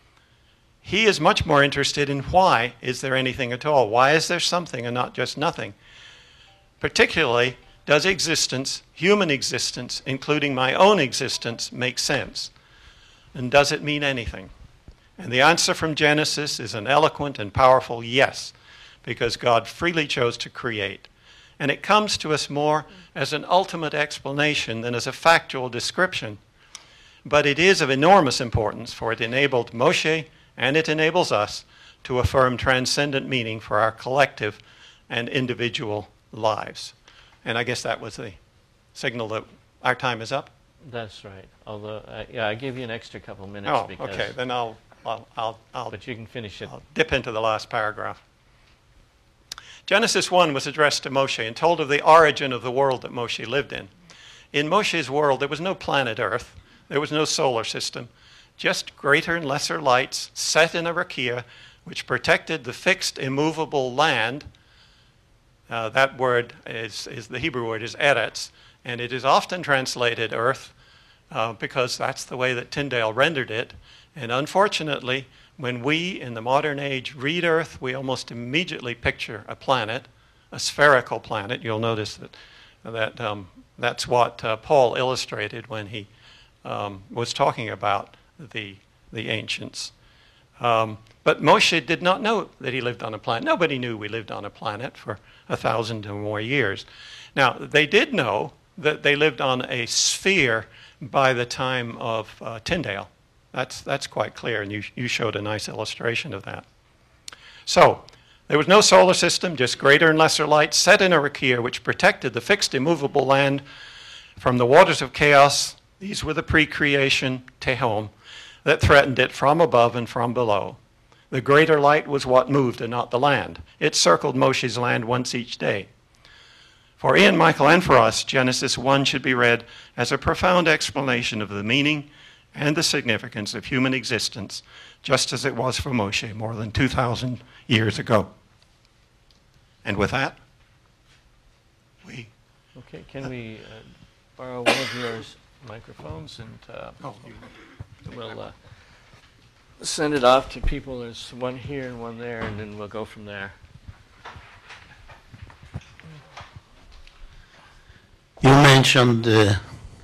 He is much more interested in why is there anything at all? Why is there something and not just nothing? Particularly, does existence, human existence, including my own existence, make sense? And does it mean anything? And the answer from Genesis is an eloquent and powerful yes, because God freely chose to create. And it comes to us more as an ultimate explanation than as a factual description. But it is of enormous importance, for it enabled Moshe, and it enables us, to affirm transcendent meaning for our collective and individual lives. And I guess that was the signal that our time is up. That's right. Although, I gave you an extra couple minutes. Oh, because, okay. Then I'll. But you can finish it. I'll dip into the last paragraph. Genesis 1 was addressed to Moshe and told of the origin of the world that Moshe lived in. In Moshe's world, there was no planet Earth. There was no solar system. Just greater and lesser lights set in a rakia, which protected the fixed, immovable land. That word is the Hebrew word is eretz, and it is often translated earth because that's the way that Tyndale rendered it. And unfortunately, when we in the modern age read earth, we almost immediately picture a planet, a spherical planet. You'll notice that's what Paul illustrated when he was talking about the ancients. But Moshe did not know that he lived on a planet. Nobody knew we lived on a planet for 1,000 or more years. Now, they did know that they lived on a sphere by the time of Tyndale. That's quite clear, and you showed a nice illustration of that. So, there was no solar system, just greater and lesser light set in a rakia which protected the fixed, immovable land from the waters of chaos. These were the pre-creation tehom that threatened it from above and from below. The greater light was what moved and not the land. It circled Moshe's land once each day. For Ian, Michael, and for us, Genesis 1 should be read as a profound explanation of the meaning and the significance of human existence, just as it was for Moshe more than 2,000 years ago. And with that, Okay, can we borrow one of yours? microphones, and we'll send it off to people. There's one here and one there, and then we'll go from there. You mentioned, am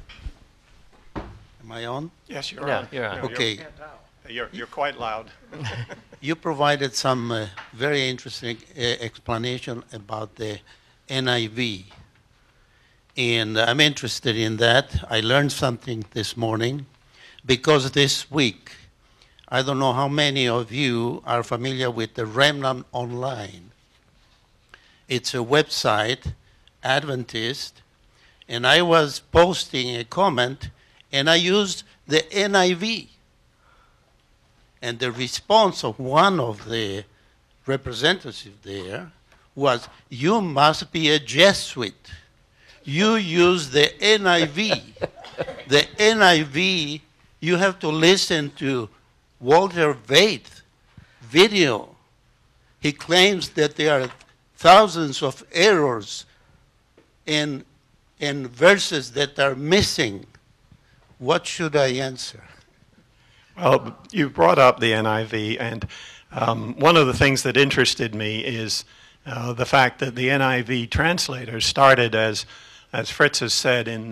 I on? Yes, you're Yeah, on. you're on. No, Okay. You're quite loud. You provided some very interesting explanation about the NIV. And I'm interested in that. I learned something this morning because this week, I don't know how many of you are familiar with the Remnant Online. It's a website, Adventist, and I was posting a comment and I used the NIV. And the response of one of the representatives there was, "You must be a Jesuit. You use the NIV. The NIV, you have to listen to Walter Vaith video. He claims that there are thousands of errors in verses that are missing. What should I answer?" Well, you brought up the NIV, and one of the things that interested me is the fact that the NIV translators started as Fritz has said, in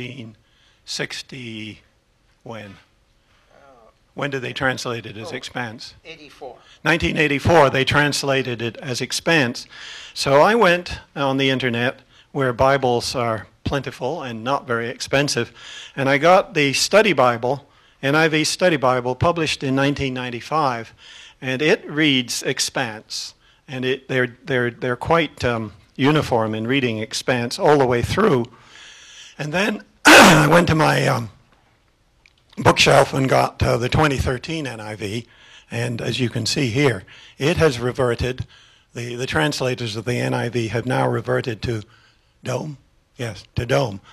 1960, when? When did they translate it as Expanse? 84. 1984, they translated it as Expanse. So I went on the internet, where Bibles are plentiful and not very expensive, and I got the study Bible, NIV Study Bible, published in 1995, and it reads Expanse, and they're quite uniform in reading Expanse all the way through. And then I went to my bookshelf and got the 2013 NIV, and as you can see here, it has reverted. The translators of the NIV have now reverted to Dome. Yes, to Dome.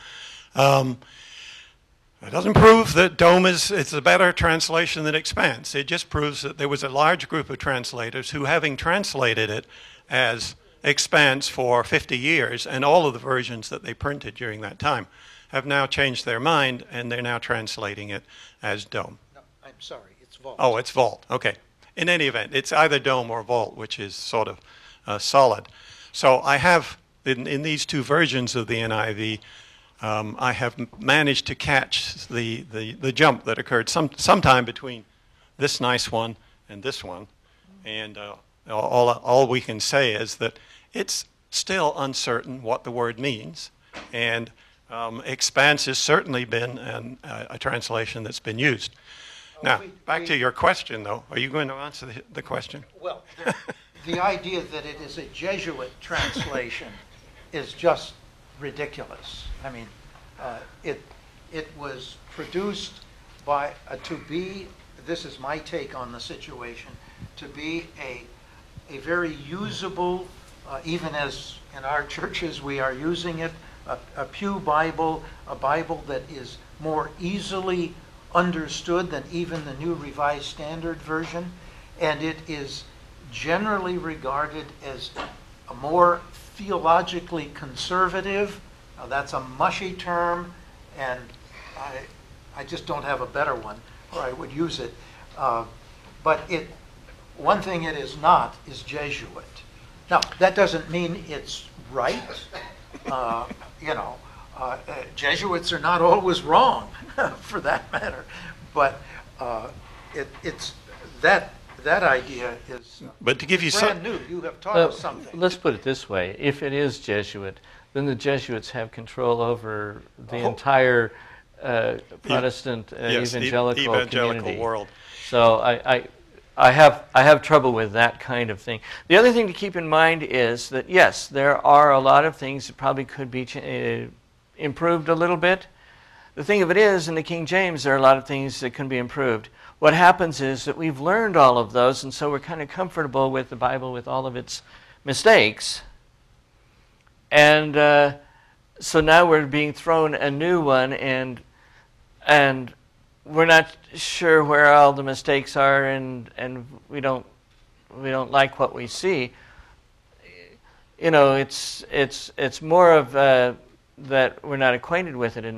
It doesn't prove that Dome it's a better translation than Expanse. It just proves that there was a large group of translators who, having translated it as Expanse for 50 years, and all of the versions that they printed during that time, have now changed their mind, and they're now translating it as Dome. No, I'm sorry, it's Vault. Oh, it's Vault. Okay. In any event, it's either Dome or Vault, which is sort of solid. So I have, in these two versions of the NIV, I have managed to catch the jump that occurred sometime between this nice one and this one. And all we can say is that it's still uncertain what the word means. And Expanse has certainly been a translation that's been used. Now, back to your question, though. Are you going to answer the question? Well, the idea that it is a Jesuit translation is just ridiculous. I mean, it was produced by this is my take on the situation, to be a very usable, even as in our churches we are using it, a Pew Bible, a Bible that is more easily understood than even the New Revised Standard Version, and it is generally regarded as a more theologically conservative. Now, that's a mushy term, and I just don't have a better one, or I would use it. But one thing it is not is Jesuit. Now, that doesn't mean it's right. Jesuits are not always wrong, for that matter. But it's that idea is but to give you brand new. You have taught us something. Let's put it this way. If it is Jesuit, then the Jesuits have control over the entire Protestant evangelical community. World. So I have trouble with that kind of thing. The other thing to keep in mind is that, yes, there are a lot of things that probably could be improved a little bit. The thing of it is, in the King James, there are a lot of things that can be improved. What happens is that we've learned all of those, and so we're kind of comfortable with the Bible with all of its mistakes. And so now we're being thrown a new one, and we're not sure where all the mistakes are, and we don't like what we see. You know, it's more of that we're not acquainted with it enough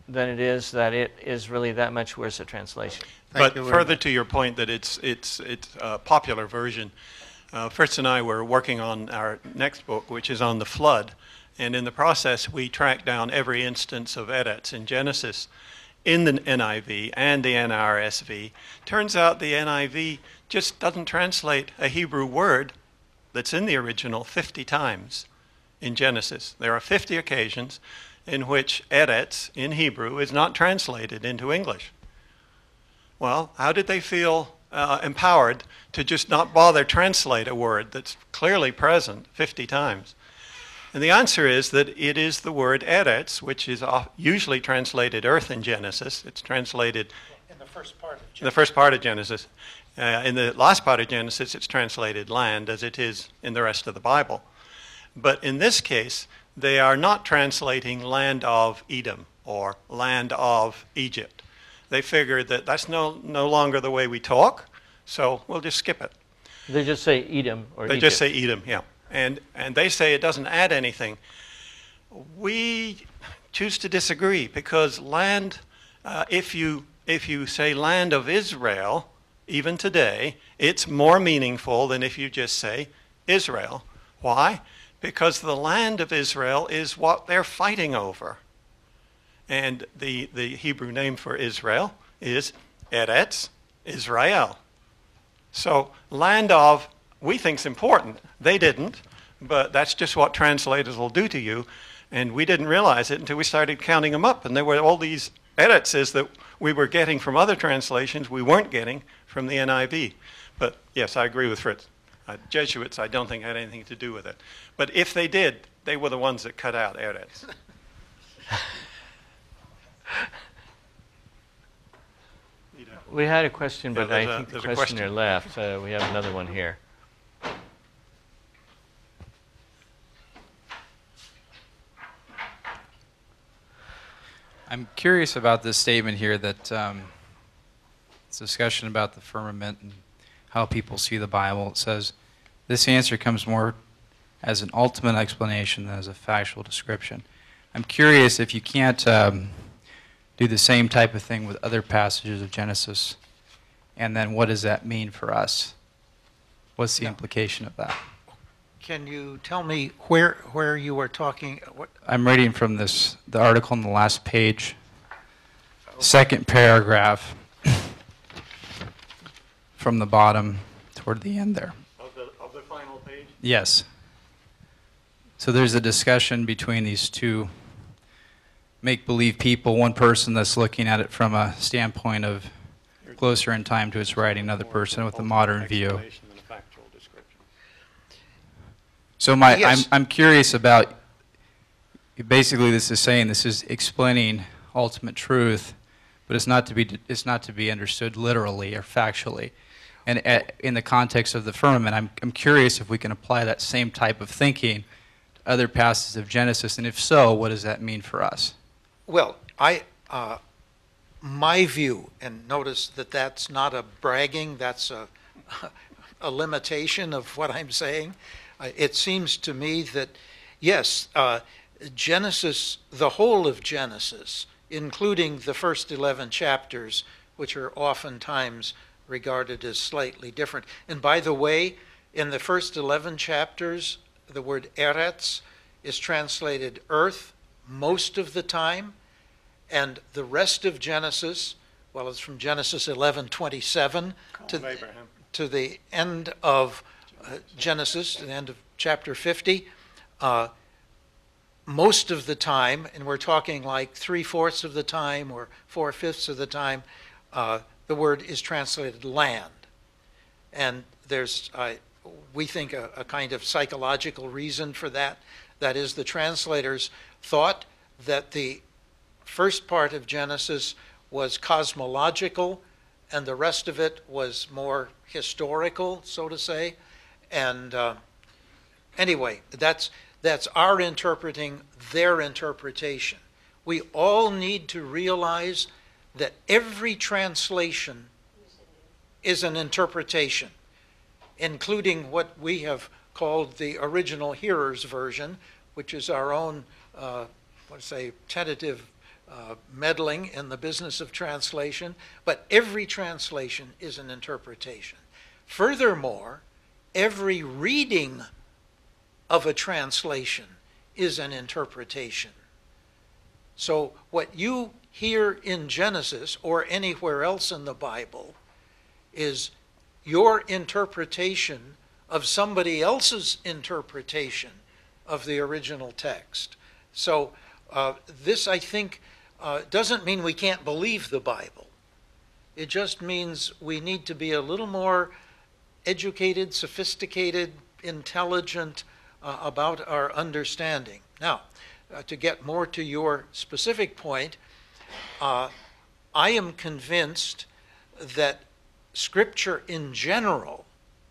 than it is that it is really that much worse a translation. But further to your point that it's a popular version, Fritz and I were working on our next book, which is on the flood. And in the process, we tracked down every instance of eretz in Genesis in the NIV and the NRSV. Turns out the NIV just doesn't translate a Hebrew word that's in the original 50 times in Genesis. There are 50 occasions in which eretz in Hebrew is not translated into English. Well, how did they feel empowered to just not bother translate a word that's clearly present 50 times? And the answer is that it is the word eretz, which is usually translated earth in Genesis. It's translated in the first part of Genesis. In the first part of Genesis. In the last part of Genesis, it's translated land, as it is in the rest of the Bible. But in this case, they are not translating land of Edom or land of Egypt. They figured that that's no longer the way we talk, so we'll just skip it. They just say Edom or They Egypt. just say Edom, yeah. And they say it doesn't add anything. We choose to disagree because land, if you say land of Israel, even today, it's more meaningful than if you just say Israel. Why? Because the land of Israel is what they're fighting over. And the Hebrew name for Israel is Eretz Israel. So land of, we think is important. They didn't, but that's just what translators will do to you. And we didn't realize it until we started counting them up. And there were all these Eretzes that we were getting from other translations we weren't getting from the NIV. But yes, I agree with Fritz. Jesuits, I don't think, had anything to do with it. But if they did, they were the ones that cut out Eretz. We had a question, but Yeah, I think the questioner left. We have another one here. I'm curious about this statement here that it's a discussion about the firmament and how people see the Bible. It says, this answer comes more as an ultimate explanation than as a factual description. I'm curious if you can't do the same type of thing with other passages of Genesis, and then what does that mean for us? What's the implication of that? Can you tell me where you were talking? I'm reading from the article on the last page, second paragraph, from the bottom toward the end there. Of the final page? Yes. So there's a discussion between these two make-believe people, one person that's looking at it from a standpoint of closer in time to its writing, another person with a modern view. So Yes. I'm curious about, basically this is saying this is explaining ultimate truth, but it's not to be understood literally or factually. And in the context of the firmament, I'm curious if we can apply that same type of thinking to other passages of Genesis, and if so, what does that mean for us? Well, my view, and notice that that's not a bragging, that's a limitation of what I'm saying. It seems to me that, yes, Genesis, the whole of Genesis, including the first 11 chapters, which are oftentimes regarded as slightly different. And by the way, in the first 11 chapters, the word eretz is translated earth most of the time, and the rest of Genesis, well, it's from Genesis 11:27 to the end of Genesis, to the end of chapter 50, most of the time, and we're talking like 3/4 of the time or 4/5 of the time, the word is translated land. And there's, we think, a kind of psychological reason for that. That is, the translators thought that the first part of Genesis was cosmological and the rest of it was more historical, so to say. And anyway, that's our interpreting their interpretation. We all need to realize that every translation is an interpretation, including what we have called the original hearer's version, which is our own, tentative meddling in the business of translation, but every translation is an interpretation. Furthermore, every reading of a translation is an interpretation. So what you hear in Genesis or anywhere else in the Bible is your interpretation of somebody else's interpretation of the original text. So this, I think, doesn't mean we can't believe the Bible. It just means we need to be a little more educated, sophisticated, intelligent about our understanding. Now, to get more to your specific point, I am convinced that Scripture in general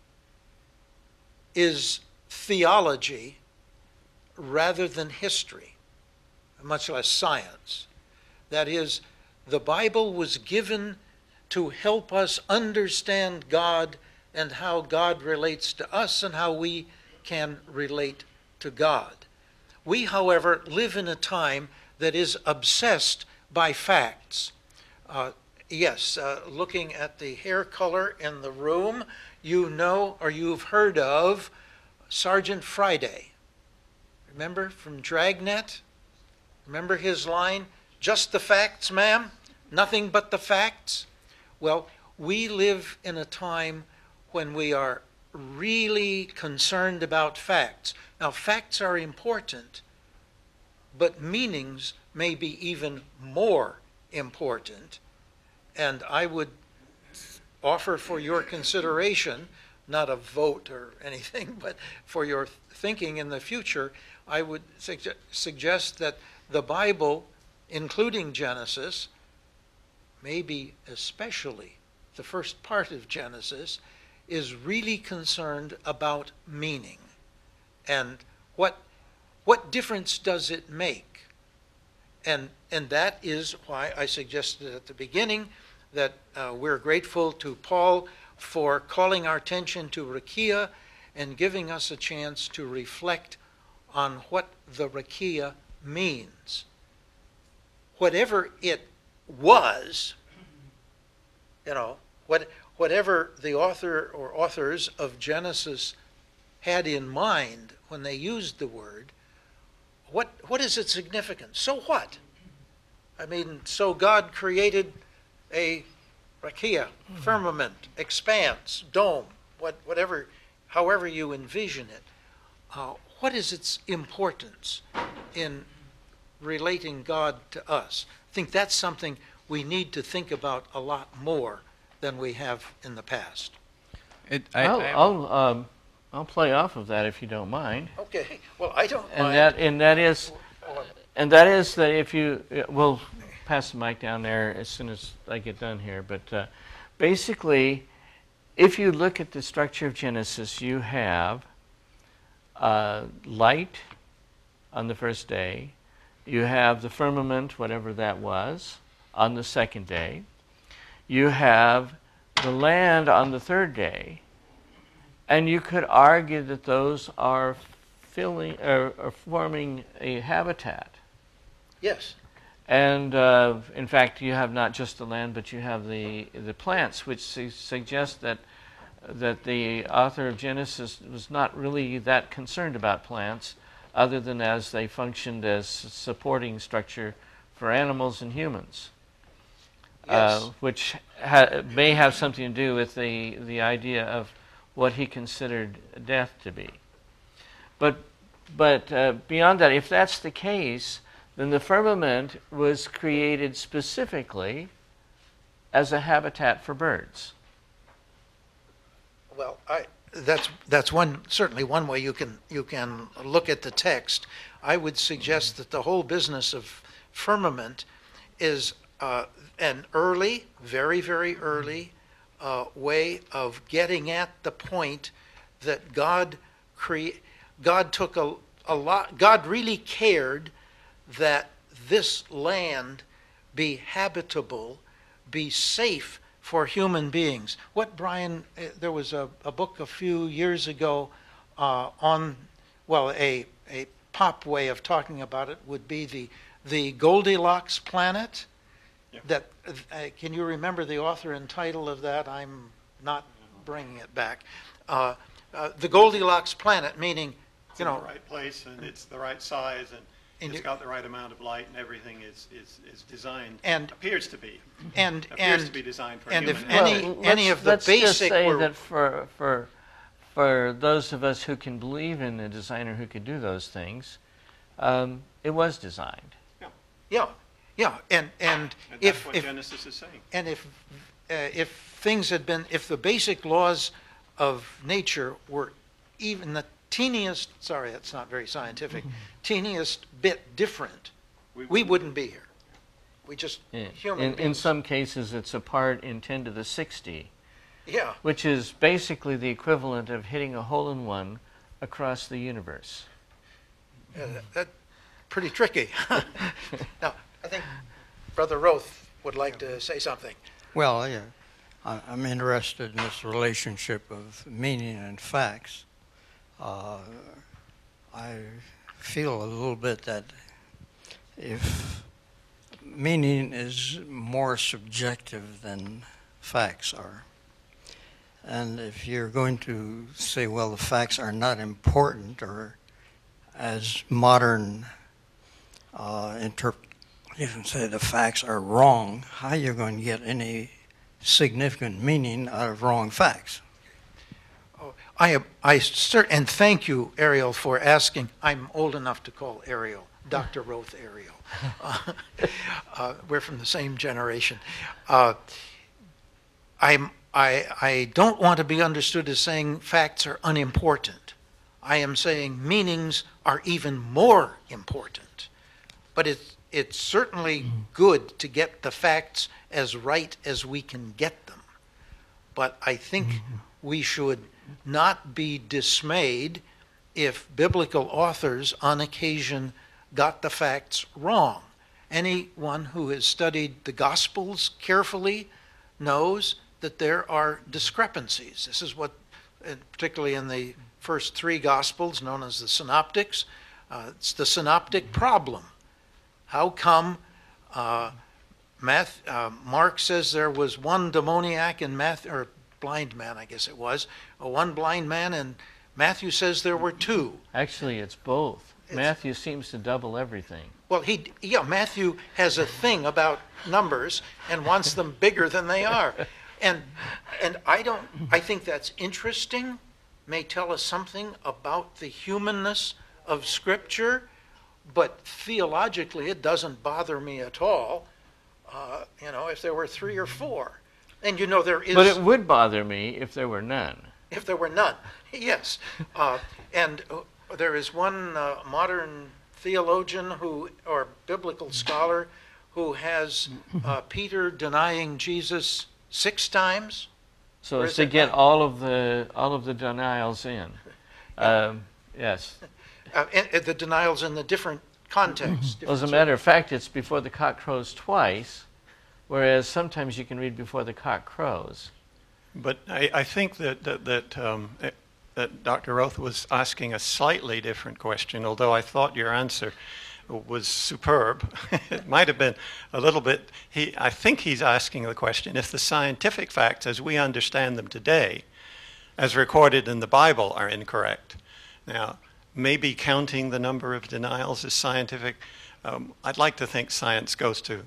is theology rather than history, much less science. That is, the Bible was given to help us understand God and how God relates to us and how we can relate to God. We, however, live in a time that is obsessed by facts. Looking at the hair color in the room, you know or you've heard of Sergeant Friday. Remember from Dragnet? Remember his line, "Just the facts, ma'am? Nothing but the facts?" Well, we live in a time when we are really concerned about facts. Now, facts are important, but meanings may be even more important. And I would offer for your consideration, not a vote or anything, but for your thinking in the future, I would suggest that the Bible, including Genesis, maybe especially the first part of Genesis, is really concerned about meaning. And what difference does it make? And that is why I suggested at the beginning that we're grateful to Paul for calling our attention to rakia and giving us a chance to reflect on what the rakia means. Whatever it was, whatever the author or authors of Genesis had in mind when they used the word, what is its significance? So what? I mean, so God created a rakia, firmament, expanse, dome, whatever, however you envision it. What is its importance in relating God to us? I think that's something we need to think about a lot more than we have in the past. I'll play off of that if you don't mind. Okay. Well, I don't mind. And that is that if you we'll pass the mic down there as soon as I get done here. But basically, if you look at the structure of Genesis, you have light on the first day. You have the firmament, whatever that was, on the second day. You have the land on the third day. And you could argue that those are forming a habitat. Yes. And in fact, you have not just the land, but you have the plants, which suggest that the author of Genesis was not really that concerned about plants, other than as they functioned as supporting structure for animals and humans. Yes. Which may have something to do with the idea of what he considered death to be. But beyond that, if that's the case, then the firmament was created specifically as a habitat for birds. Well, that's certainly one way you can look at the text. I would suggest that the whole business of firmament is an early, very, very early way of getting at the point that God took a lot. God really cared that this land be habitable, be safe for human beings. What, Brian, there was a book a few years ago a pop way of talking about it would be the Goldilocks planet. Yeah. That can you remember the author and title of that? I'm not bringing it back. The Goldilocks planet, meaning, It's in the right place, and it's the right size, and it's got the right amount of light, and everything is designed, and appears to be designed for and human. if any of the let's just basic say were, that for those of us who can believe in a designer who could do those things, it was designed. yeah, and And that's what Genesis is saying. and if things had been, if the basic laws of nature were even the teeniest, sorry, that's not very scientific, teeniest bit different, we wouldn't be here. We just, human In beings. some cases, it's a part in 10 to the 60, Yeah, which is basically the equivalent of hitting a hole-in-one across the universe. that's pretty tricky. Now, I think Brother Roth would like to say something. Well, yeah, I'm interested in this relationship of meaning and facts. I feel a little bit that if meaning is more subjective than facts are, and if you're going to say, well, the facts are not important, or as modern interpretation say the facts are wrong, how are you going to get any significant meaning out of wrong facts? And thank you, Ariel, for asking. I'm old enough to call Ariel, Dr. Roth Ariel. We're from the same generation. I don't want to be understood as saying facts are unimportant. I am saying meanings are even more important. But it's certainly good to get the facts as right as we can get them. But I think we should not be dismayed if biblical authors on occasion got the facts wrong. Anyone who has studied the Gospels carefully knows that there are discrepancies. This is what, particularly in the first three Gospels, known as the Synoptics, it's the synoptic problem. How come Mark says there was one demoniac in Matthew, or blind man, I guess it was, one blind man, and Matthew says there were two. Actually, it's both. Matthew seems to double everything. Well, Matthew has a thing about numbers and wants them bigger than they are. And I think that's interesting, may tell us something about the humanness of Scripture, but theologically it doesn't bother me at all, if there were three or four. And there is... But it would bother me if there were none. If there were none, yes. And there is one modern theologian or biblical scholar who has Peter denying Jesus 6 times. So as to get all of the denials in. Yes. And the denials in the different contexts. Well, as a matter of fact, it's before the cock crows twice, whereas sometimes you can read before the cock crows. But I think that Dr. Roth was asking a slightly different question, although I thought your answer was superb. It might have been a little bit, I think he's asking the question, if the scientific facts as we understand them today, as recorded in the Bible, are incorrect. Now, maybe counting the number of denials is scientific. I'd like to think science goes to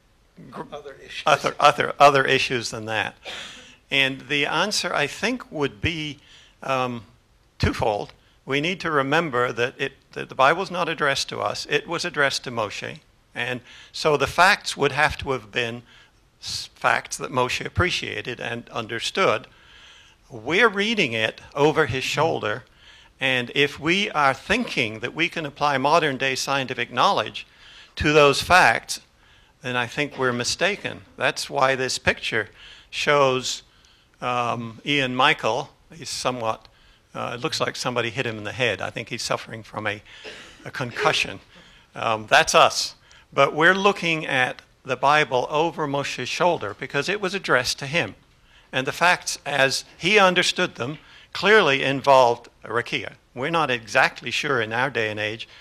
other issues than that. And the answer, I think, would be twofold. We need to remember that the Bible is not addressed to us. It was addressed to Moshe. And so the facts would have to have been facts that Moshe appreciated and understood. We're reading it over his shoulder. And if we are thinking that we can apply modern-day scientific knowledge to those facts, then I think we're mistaken. That's why this picture shows Ian Michael. He's somewhat, it looks like somebody hit him in the head. I think he's suffering from a concussion. That's us. But we're looking at the Bible over Moshe's shoulder because it was addressed to him. And the facts, as he understood them, clearly involved rakia. We're not exactly sure in our day and age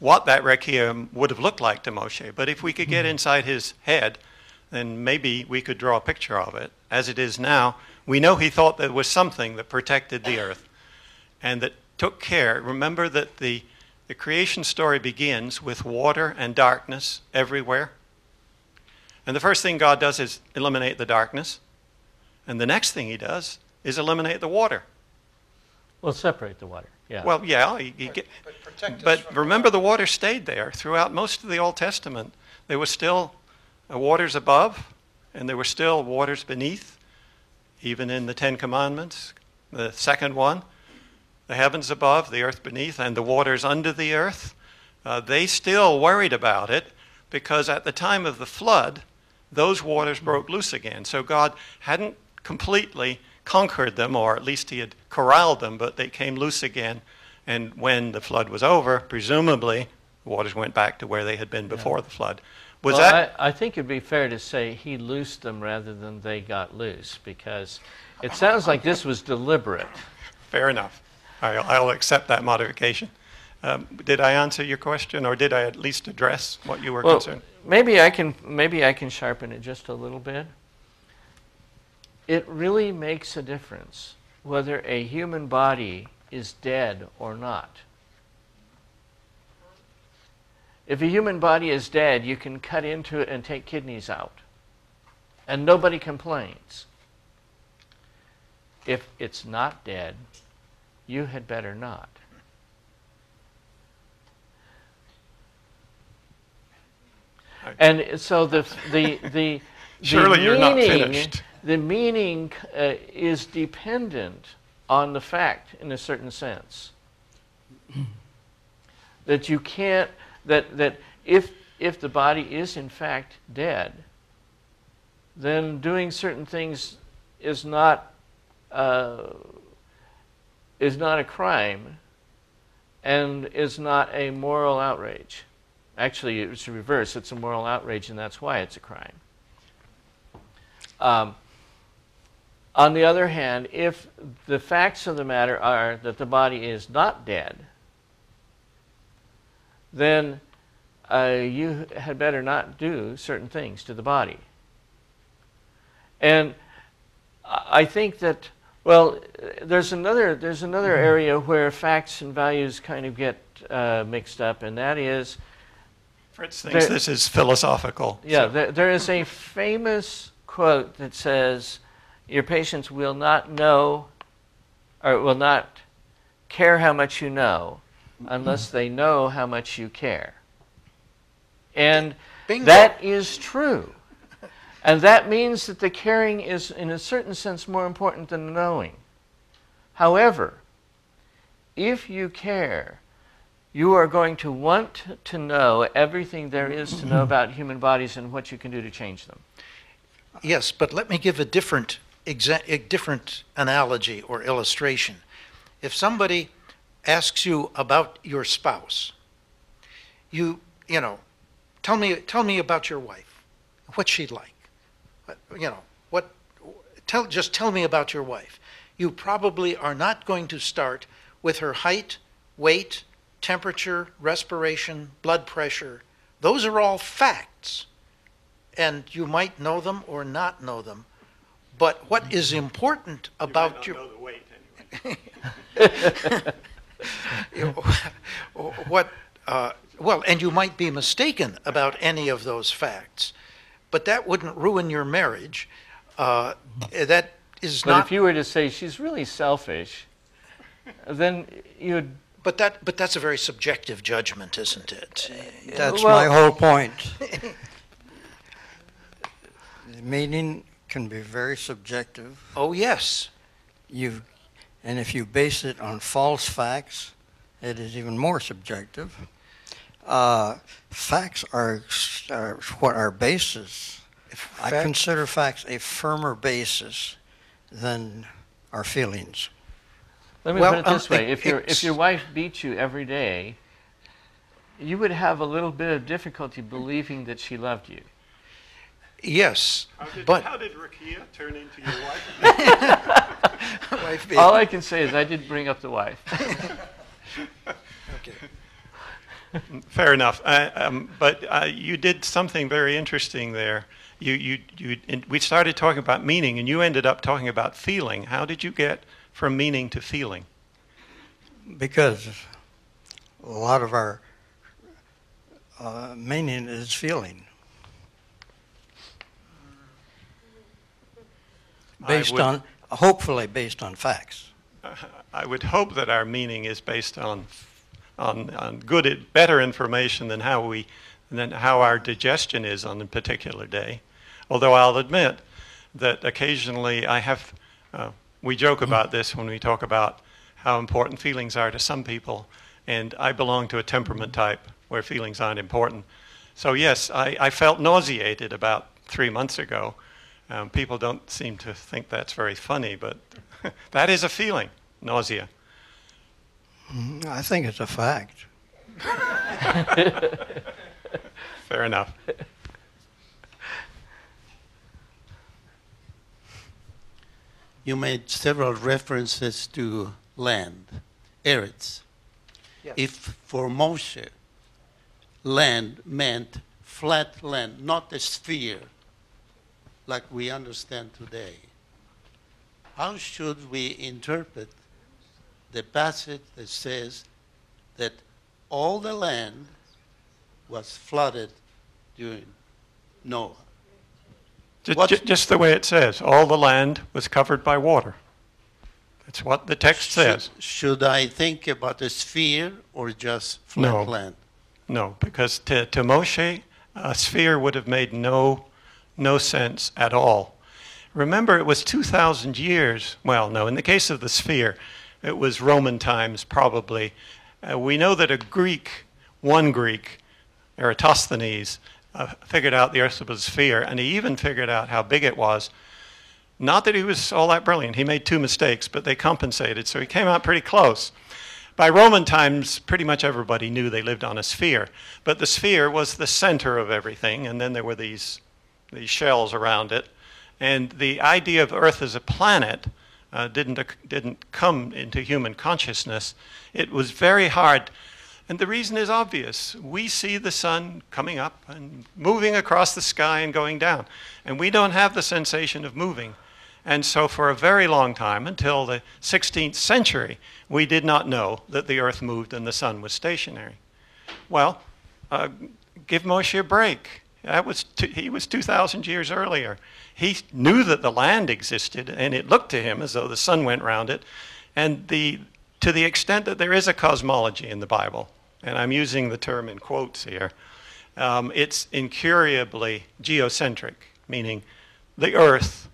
what that Requiem would have looked like to Moshe. But if we could get inside his head, then maybe we could draw a picture of it. As it is now, we know he thought there was something that protected the earth and that took care. Remember that the creation story begins with water and darkness everywhere. And the first thing God does is eliminate the darkness. And the next thing he does is eliminate the water. Well, separate the water. Yeah. Well, yeah. But remember, the water stayed there throughout most of the Old Testament. There was still waters above, and there were still waters beneath, even in the Ten Commandments. The second one, the heavens above, the earth beneath, and the waters under the earth. They still worried about it because at the time of the flood, those waters broke loose again. So God hadn't completely conquered them, or at least he had corralled them, but they came loose again. And when the flood was over, presumably, the waters went back to where they had been before the flood. I think it'd be fair to say he loosed them rather than they got loose, because it sounds like this was deliberate. Fair enough. I'll accept that modification. Did I answer your question, or did I at least address what you were concerned? Maybe I can sharpen it just a little bit. It really makes a difference whether a human body is dead or not. If a human body is dead, you can cut into it and take kidneys out, and nobody complains. If it's not dead, you had better not. And so the surely you're not finished. The meaning is dependent on the fact, in a certain sense, that you can't. That if the body is in fact dead, then doing certain things is not a crime, and is not a moral outrage. Actually, it's the reverse. It's a moral outrage, and that's why it's a crime. On the other hand, if the facts of the matter are that the body is not dead, then you had better not do certain things to the body. And I think that, well, there's another area where facts and values kind of get mixed up, and that is... Fritz thinks this is philosophical. Yeah, there is a famous quote that says, your patients will not know, or will not care how much you know, unless they know how much you care. And Bingo. That is true. And that means that the caring is, in a certain sense, more important than the knowing. However, if you care, you are going to want to know everything there is to know about human bodies and what you can do to change them. Yes, but let me give a different analogy or illustration. If somebody asks you about your spouse, you know, tell me about your wife. What's she like? Just tell me about your wife. You probably are not going to start with her height, weight, temperature, respiration, blood pressure. Those are all facts. And you might know them or not know them. But what is important about you might not know the weight anyway. And you might be mistaken about any of those facts, but that wouldn't ruin your marriage. That is not. But if you were to say she's really selfish, then you'd. But that's a very subjective judgment, isn't it? That's my whole point. The meaning can be very subjective. Oh yes. And if you base it on false facts, it is even more subjective. Facts are what our basis. I consider facts a firmer basis than our feelings. Let me put it this way: if your wife beat you every day, you would have a little bit of difficulty believing that she loved you. Yes, how did Rakia turn into your wife? All I can say is I did bring up the wife. Okay. Fair enough. But you did something very interesting there. We started talking about meaning, and you ended up talking about feeling. How did you get from meaning to feeling? Because a lot of our meaning is feeling. Hopefully based on facts. I would hope that our meaning is based on better information than how our digestion is on a particular day. Although I'll admit that occasionally we joke about this when we talk about how important feelings are to some people, and I belong to a temperament type where feelings aren't important. So yes, I felt nauseated about 3 months ago. People don't seem to think that's very funny, but that is a feeling, nausea. I think it's a fact. Fair enough. You made several references to land, Eretz. Yes. If for Moshe, land meant flat land, not a sphere like we understand today, how should we interpret the passage that says that all the land was flooded during Noah? Just the way it says, all the land was covered by water. That's what the text says. Should I think about a sphere or just flat land? No, because to Moshe, a sphere would have made no sense at all. Remember, it was 2,000 years. Well, no, in the case of the sphere, it was Roman times probably. We know that one Greek, Eratosthenes, figured out the earth was a sphere, and he even figured out how big it was. Not that he was all that brilliant. He made 2 mistakes, but they compensated, so he came out pretty close. By Roman times, pretty much everybody knew they lived on a sphere, but the sphere was the center of everything, and then there were these shells around it. And the idea of Earth as a planet didn't come into human consciousness. It was very hard. And the reason is obvious. We see the sun coming up and moving across the sky and going down. And we don't have the sensation of moving. And so for a very long time, until the 16th century, we did not know that the earth moved and the sun was stationary. Well, give Moshe a break. He was 2,000 years earlier. He knew that the land existed, and it looked to him as though the sun went round it. And to the extent that there is a cosmology in the Bible, and I'm using the term in quotes here, it's incurably geocentric, meaning the earth,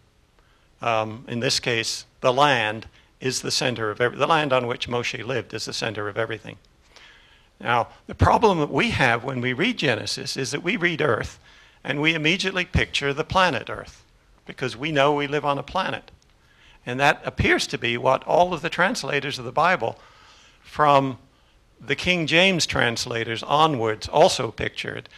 in this case, the land, is the center of the land on which Moshe lived is the center of everything. Now, the problem that we have when we read Genesis is that we read Earth, and we immediately picture the planet Earth, because we know we live on a planet. And that appears to be what all of the translators of the Bible, from the King James translators onwards, also pictured.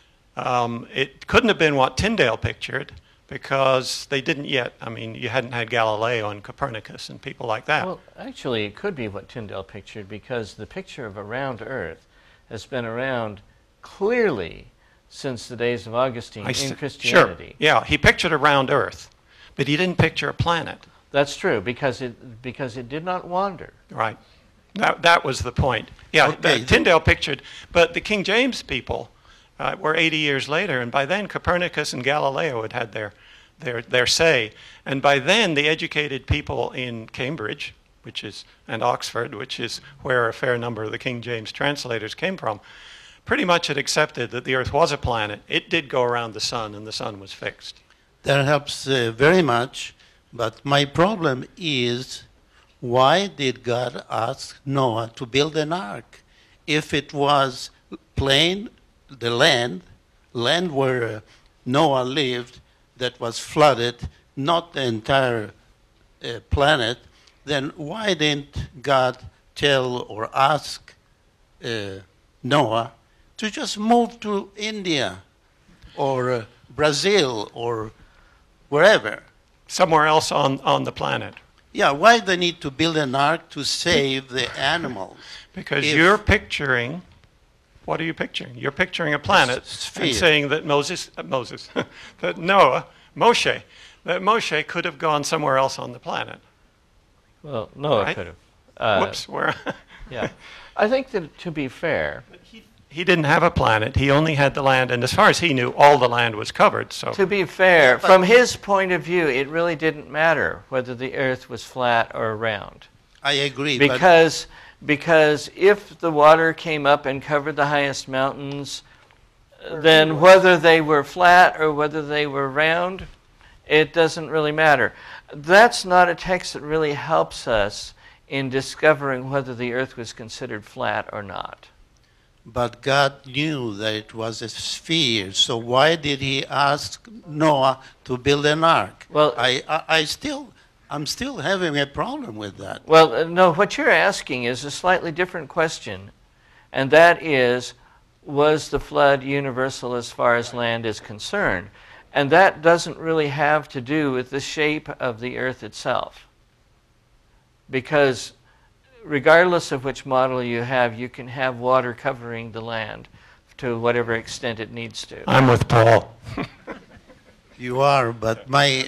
It couldn't have been what Tyndale pictured, because they didn't yet. I mean, you hadn't had Galileo and Copernicus and people like that. Well, actually, it could be what Tyndale pictured, because the picture of a round Earth has been around clearly since the days of Augustine in Christianity. Sure. Yeah, he pictured a round Earth, but he didn't picture a planet. That's true, because it did not wander. Right. That was the point. Yeah, okay. Tyndale pictured, but the King James people were 80 years later, and by then Copernicus and Galileo had their say. And by then the educated people in Cambridge, and Oxford, which is where a fair number of the King James translators came from, pretty much had accepted that the Earth was a planet. It did go around the sun, and the sun was fixed. That helps very much, but my problem is, why did God ask Noah to build an ark? If it was plain, the land where Noah lived, that was flooded, not the entire planet, then why didn't God tell or ask Noah to just move to India or Brazil or wherever? Somewhere else on the planet. Yeah, why they need to build an ark to save the animals? Because you're picturing What are you picturing? You're picturing a planet Sphere. and saying that that Moshe could have gone somewhere else on the planet. Well, Noah Right? could have. Whoops, where? Yeah. I think that, to be fair, He didn't have a planet. He only had the land, and as far as he knew, all the land was covered. So from his point of view, it really didn't matter whether the earth was flat or round. I agree. But Because if the water came up and covered the highest mountains, then whether they were flat or whether they were round, it doesn't really matter. That's not a text that really helps us in discovering whether the earth was considered flat or not. But God knew that it was a sphere, so why did He ask Noah to build an ark? Well, I'm still having a problem with that. Well, no, what you're asking is a slightly different question, and that is, was the flood universal as far as land is concerned? And that doesn't really have to do with the shape of the earth itself. Because regardless of which model you have, you can have water covering the land to whatever extent it needs to. I'm with Paul. You are, but my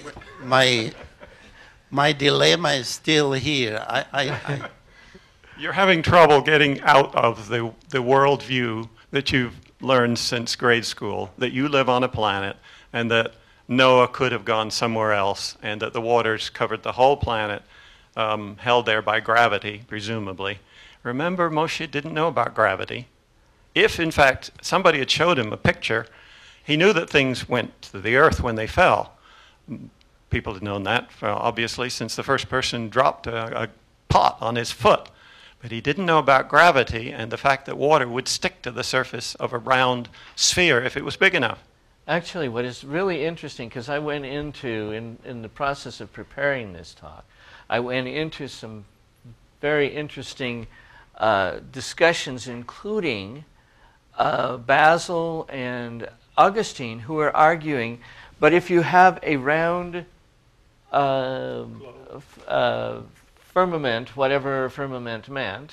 dilemma is still here. You're having trouble getting out of the worldview that you've learned since grade school, that you live on a planet and that Noah could have gone somewhere else and that the waters covered the whole planet, held there by gravity, presumably. Remember, Moshe didn't know about gravity. If, in fact, somebody had showed him a picture, he knew that things went to the earth when they fell. People had known that, obviously, since the first person dropped a pot on his foot. But he didn't know about gravity and the fact that water would stick to the surface of a round sphere if it was big enough. Actually, what is really interesting, because I went into, in the process of preparing this talk, I went into some very interesting discussions, including Basil and Augustine, who are arguing, but if you have a round firmament, whatever firmament meant,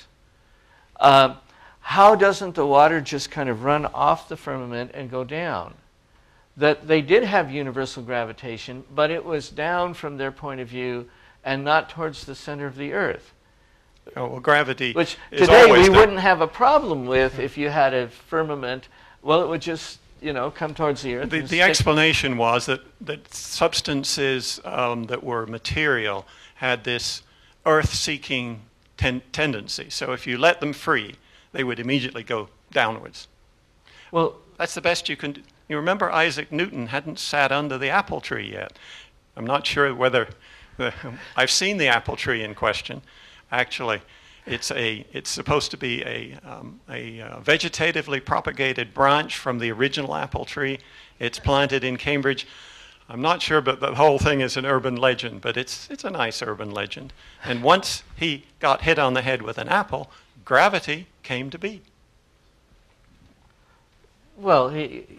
how doesn't the water just kind of run off the firmament and go down? That they did have universal gravitation, but it was down from their point of view and not towards the center of the earth. Oh, well, gravity Which is today always we the- wouldn't have a problem with if you had a firmament. Well, it would just, come towards the earth. The and stick. explanation was that substances that were material had this earth-seeking tendency. So if you let them free, they would immediately go downwards. Well, That's the best you can do. You remember Isaac Newton hadn't sat under the apple tree yet. I'm not sure whether I've seen the apple tree in question. Actually, it's supposed to be a vegetatively propagated branch from the original apple tree. It's planted in Cambridge. I'm not sure, but the whole thing is an urban legend, but it's a nice urban legend. And once he got hit on the head with an apple, gravity came to be. well,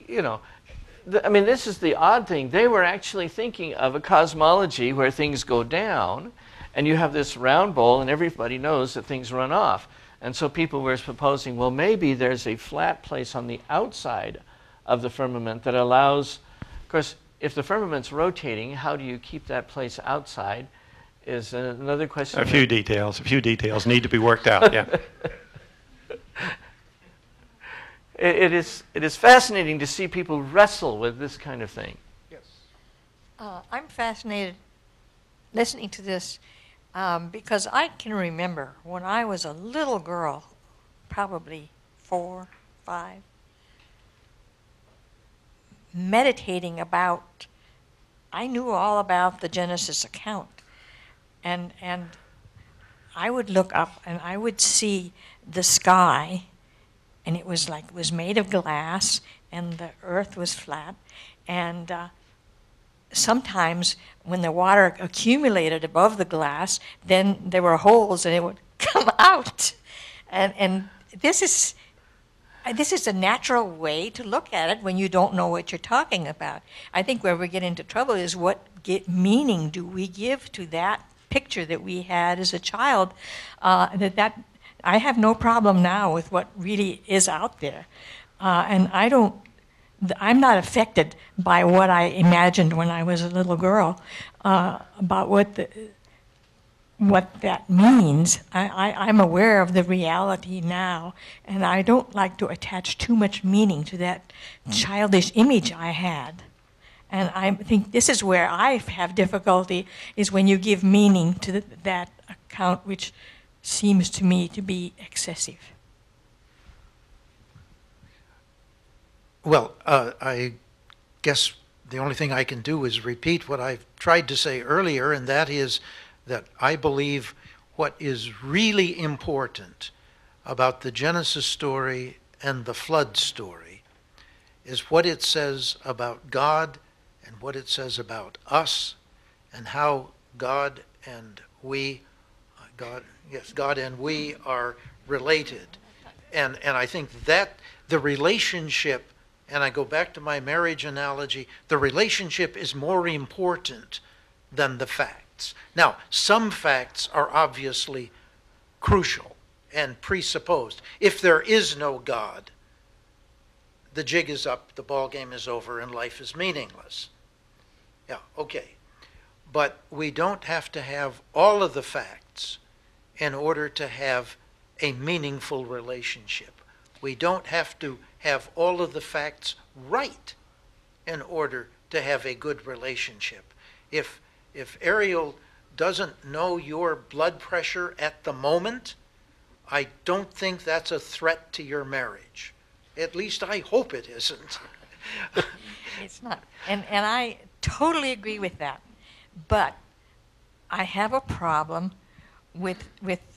this is the odd thing. They were actually thinking of a cosmology where things go down, and you have this round bowl, and everybody knows that things run off. And so people were proposing, well, maybe there's a flat place on the outside of the firmament that allows, of course, if the firmament's rotating, how do you keep that place outside is another question. A few details need to be worked out, yeah. It is fascinating to see people wrestle with this kind of thing. I'm fascinated listening to this because I can remember when I was a little girl, probably 4, 5, meditating about, I knew all about the Genesis account. And I would look up and I would see the sky, and it was made of glass, and the earth was flat. And sometimes when the water accumulated above the glass, then there were holes and it would come out. And this is a natural way to look at it when you don't know what you're talking about. I think where we get into trouble is what meaning do we give to that picture that we had as a child. I I have no problem now with what really is out there. And I'm not affected by what I imagined when I was a little girl about what that means. I'm aware of the reality now, and I don't like to attach too much meaning to that childish image I had. And I think this is where I have difficulty, is when you give meaning to that account, which seems to me to be excessive. Well, I guess the only thing I can do is repeat what I've tried to say earlier, and that is that I believe what is really important about the Genesis story and the flood story is what it says about God and what it says about us and how God and we are related. And I think that the relationship, and I go back to my marriage analogy, the relationship is more important than the facts. Now, some facts are obviously crucial and presupposed. If there is no God, the jig is up, the ball game is over, and life is meaningless. Yeah, okay. But we don't have to have all of the facts in order to have a meaningful relationship. We don't have to have all of the facts right in order to have a good relationship. If Ariel doesn't know your blood pressure at the moment, I don't think that's a threat to your marriage. At least I hope it isn't. It's not. And I totally agree with that. But I have a problem with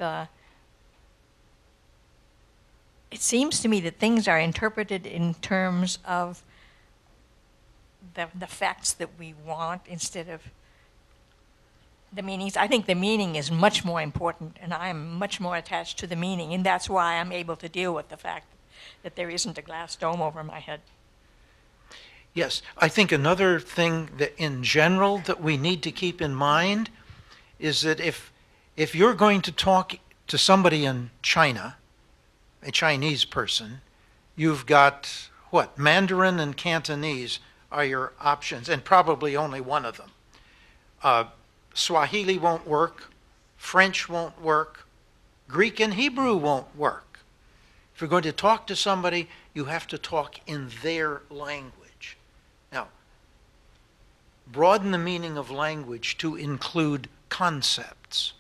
it seems to me that things are interpreted in terms of the facts that we want instead of the meanings. I think the meaning is much more important, and I'm much more attached to the meaning, and that's why I'm able to deal with the fact that there isn't a glass dome over my head. Yes, I think another thing that in general that we need to keep in mind is that if you're going to talk to somebody in China, a Chinese person, you've got, what, Mandarin and Cantonese are your options, and probably only one of them. Swahili won't work, French won't work, Greek and Hebrew won't work. If you're going to talk to somebody, you have to talk in their language. Now, broaden the meaning of language to include concepts.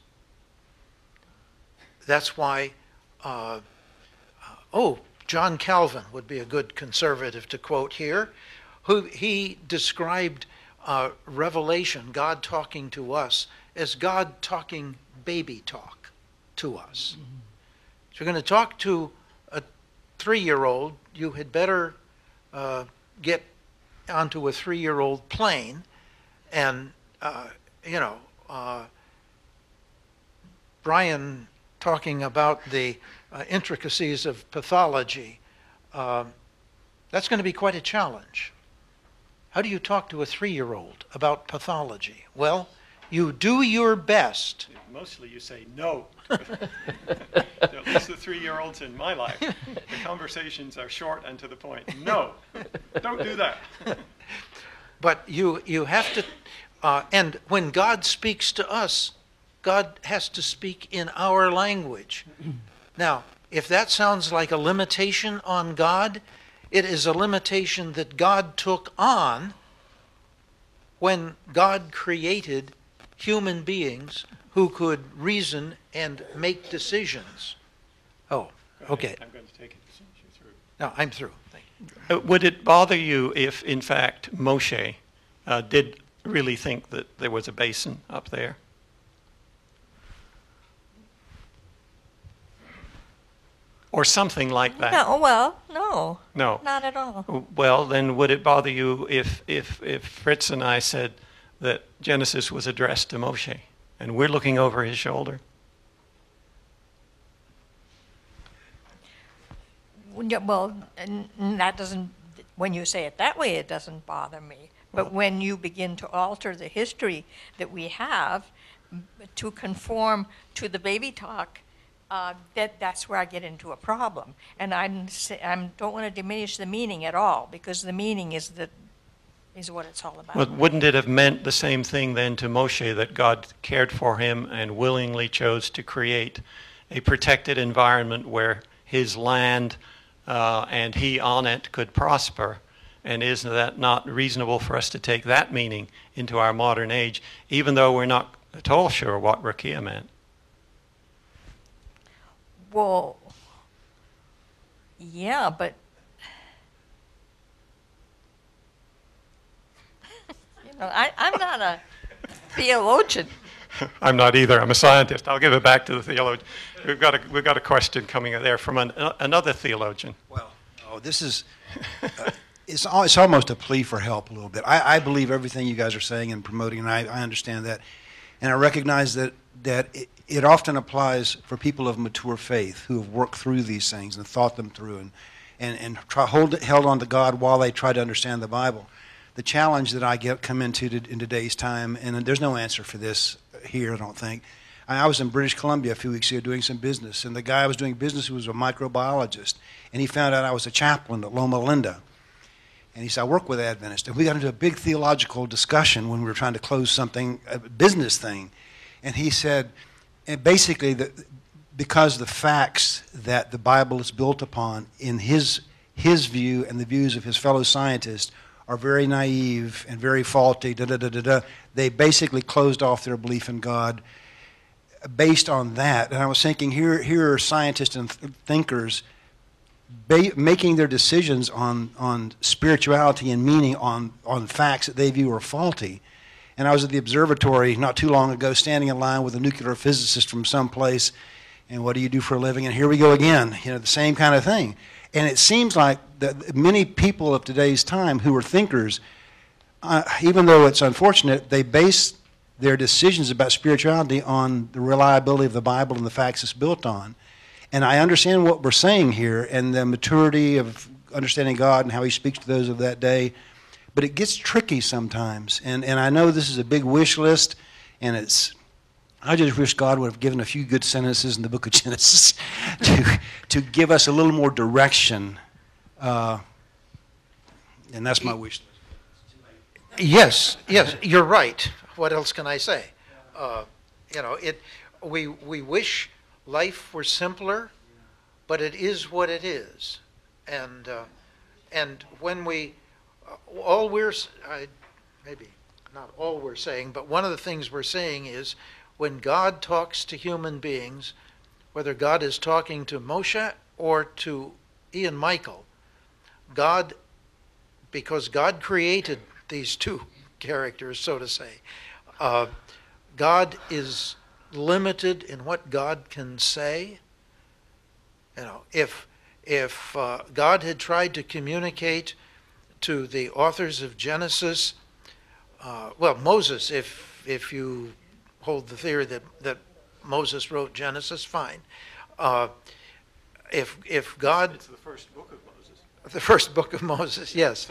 That's why, John Calvin would be a good conservative to quote here, who he described Revelation, God talking to us, as God talking baby talk to us. Mm-hmm. If you're going to talk to a 3-year-old, you had better get onto a 3-year-old plane and, Brian talking about the intricacies of pathology, that's going to be quite a challenge. How do you talk to a 3-year-old about pathology? Well, you do your best. Mostly you say no. At least the 3-year-olds in my life, the conversations are short and to the point. No, don't do that. But you have to, and when God speaks to us, God has to speak in our language. Now, if that sounds like a limitation on God, it is a limitation that God took on when God created human beings who could reason and make decisions. Oh, okay. I'm going to take it as soon as you're through. No, I'm through. Thank you. Would it bother you if, in fact, Moshe did really think that there was a basin up there? Or something like that? No, well, no. No. Not at all. Well, then would it bother you if Fritz and I said that Genesis was addressed to Moshe and we're looking over his shoulder? Well, that doesn't, when you say it that way, it doesn't bother me. But when you begin to alter the history that we have to conform to the baby talk, that's where I get into a problem. And I don't want to diminish the meaning at all, because the meaning is what it's all about. But wouldn't it have meant the same thing then to Moshe, that God cared for him and willingly chose to create a protected environment where his land and he on it could prosper? And isn't that not reasonable for us to take that meaning into our modern age, even though we're not at all sure what rakia meant? Well, yeah, but I'm not a theologian. I'm not either. I'm a scientist. I'll give it back to the theologian. We've got a question coming there from another theologian. Well, this is it's almost a plea for help a little bit. I believe everything you guys are saying and promoting, and I understand that, and I recognize that it often applies for people of mature faith who have worked through these things and thought them through and held on to God while they try to understand the Bible. The challenge that I come into in today's time, and there's no answer for this here, I don't think. I was in British Columbia a few weeks ago doing some business, and the guy I was doing business with was a microbiologist, and he found out I was a chaplain at Loma Linda. And he said, I work with Adventists. And we got into a big theological discussion when we were trying to close something, a business thing. And he said, and basically, because the facts that the Bible is built upon in his view and the views of his fellow scientists are very naive and very faulty, they basically closed off their belief in God based on that. And I was thinking, here are scientists and thinkers making their decisions on spirituality and meaning on facts that they view are faulty. And I was at the observatory not too long ago, standing in line with a nuclear physicist from someplace, and what do you do for a living? And here we go again, the same kind of thing. And it seems like that many people of today's time who are thinkers, even though it's unfortunate, they base their decisions about spirituality on the reliability of the Bible and the facts it's built on. And I understand what we're saying here and the maturity of understanding God and how he speaks to those of that day, but it gets tricky sometimes. And I know this is a big wish list, and I just wish God would have given a few good sentences in the book of Genesis to give us a little more direction. And that's my wish list. Yes, you're right. What else can I say? We wish life were simpler, but it is what it is. And when maybe not all we're saying, but one of the things we're saying is when God talks to human beings, whether God is talking to Moshe or to Ian Michael, because God created these two characters, so to say, God is limited in what God can say. If God had tried to communicate to the authors of Genesis, Moses, if you hold the theory that Moses wrote Genesis, fine. If God, it's the first book of Moses. The first book of Moses, yes.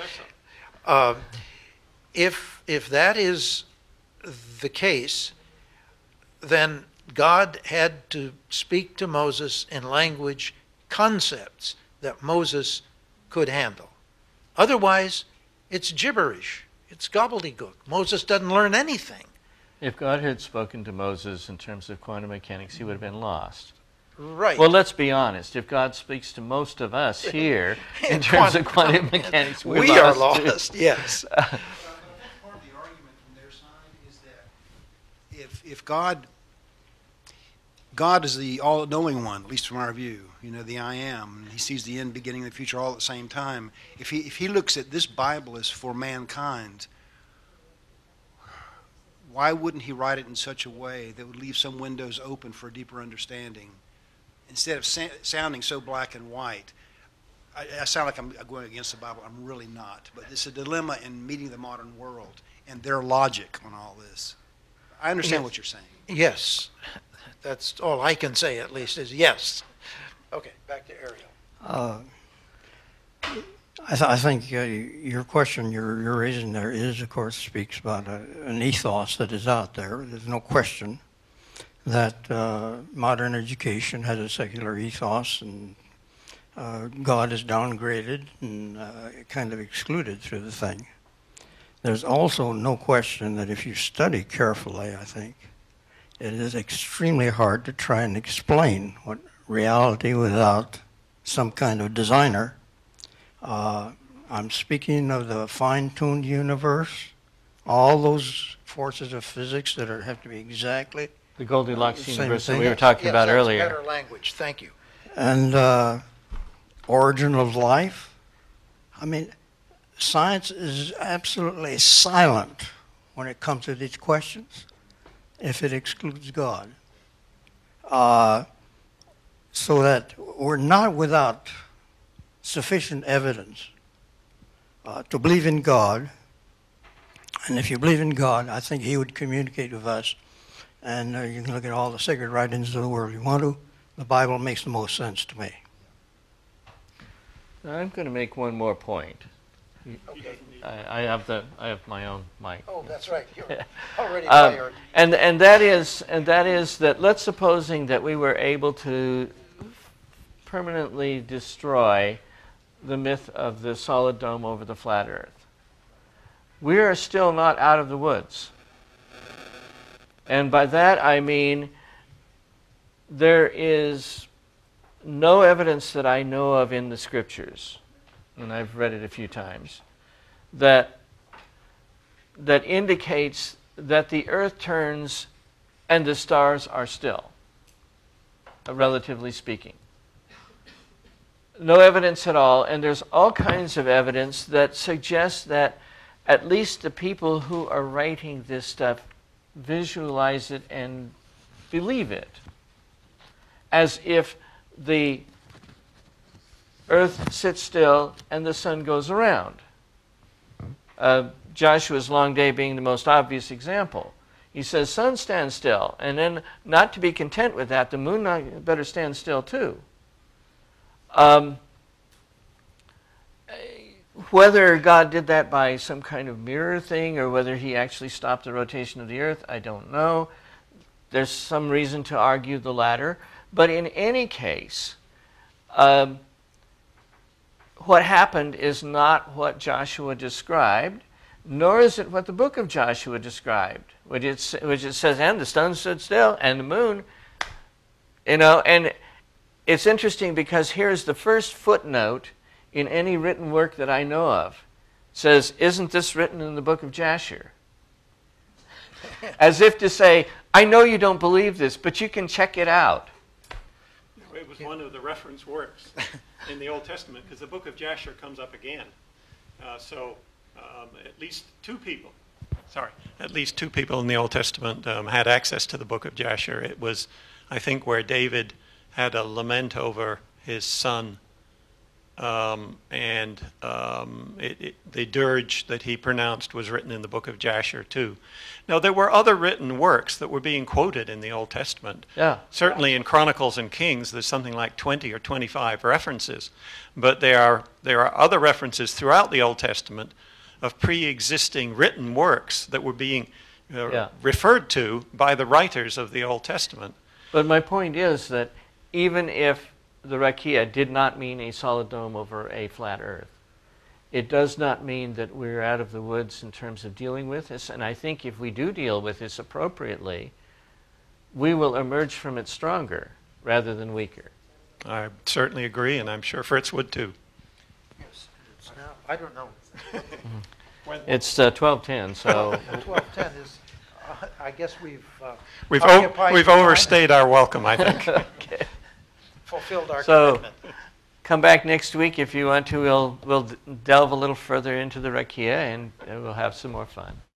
If that is the case, then God had to speak to Moses in language, concepts that Moses could handle. Otherwise, it's gibberish. It's gobbledygook. Moses doesn't learn anything. If God had spoken to Moses in terms of quantum mechanics, he would have been lost. Right. Well, let's be honest. If God speaks to most of us here in terms of quantum mechanics, we are lost. Yes. Part of the argument from their side is that if God is the all-knowing one, at least from our view, the I am, and he sees the end, beginning, and the future all at the same time. If he looks at this Bible as for mankind, why wouldn't he write it in such a way that would leave some windows open for a deeper understanding, instead of sounding so black and white? I sound like I'm going against the Bible. I'm really not. But it's a dilemma in meeting the modern world and their logic on all this. I understand what you're saying. Yes. That's all I can say, at least, is yes. Okay, back to Ariel. I think your question you're raising there of course, speaks about an ethos that is out there. There's no question. that modern education has a secular ethos and God is downgraded and kind of excluded through the thing. There's also no question that if you study carefully, I think, it is extremely hard to try and explain what reality without some kind of designer. I'm speaking of the fine-tuned universe, all those forces of physics that have to be exactly The Goldilocks Same universe that thing. we were talking Yes, about that's earlier. better language. Thank you. and origin of life. I mean, science is absolutely silent when it comes to these questions if it excludes God. So that we're not without sufficient evidence to believe in God. And if you believe in God, I think He would communicate with us. And you can look at all the sacred writings of the world you want to. The Bible makes the most sense to me. Now, I'm going to make one more point. Okay. I have my own mic. Oh, that's right. You're already tired. And that is that let's supposing that we were able to permanently destroy the myth of the solid dome over the flat Earth. We are still not out of the woods. And by that I mean there is no evidence that I know of in the Scriptures, and I've read it a few times, that indicates that the Earth turns and the stars are still, relatively speaking. No evidence at all, and there's all kinds of evidence that suggests that at least the people who are writing this stuff visualize it and believe it, as if the Earth sits still and the sun goes around. Joshua's long day being the most obvious example. He says, sun stand still, and then not to be content with that, the moon better stand still too. Whether God did that by some kind of mirror thing or whether He actually stopped the rotation of the Earth, I don't know. There's some reason to argue the latter. But in any case, what happened is not what Joshua described, nor is it what the book of Joshua described, which it says, and the sun stood still, and the moon, and it's interesting because here's the first footnote in any written work that I know of. It says, isn't this written in the book of Jasher? As if to say, I know you don't believe this, but you can check it out. It was one of the reference works in the Old Testament because the book of Jasher comes up again. At least two people in the Old Testament had access to the book of Jasher. It was, I think, where David had a lament over his son, the dirge that he pronounced was written in the book of Jasher too. Now, there were other written works that were being quoted in the Old Testament. Yeah. Certainly in Chronicles and Kings, there's something like 20 or 25 references. But there are other references throughout the Old Testament of pre-existing written works that were being referred to by the writers of the Old Testament. But my point is that even if the Rakia did not mean a solid dome over a flat Earth, it does not mean that we're out of the woods in terms of dealing with this. And I think if we do deal with this appropriately, we will emerge from it stronger rather than weaker. I certainly agree, and I'm sure Fritz would too. Yes. Now, I don't know. It's 12:10, so 12:10 is, I guess We've occupied your time. overstayed our welcome, I think. okay. Fulfilled our So commitment. come back next week if you want to. We'll delve a little further into the Rakia and we'll have some more fun.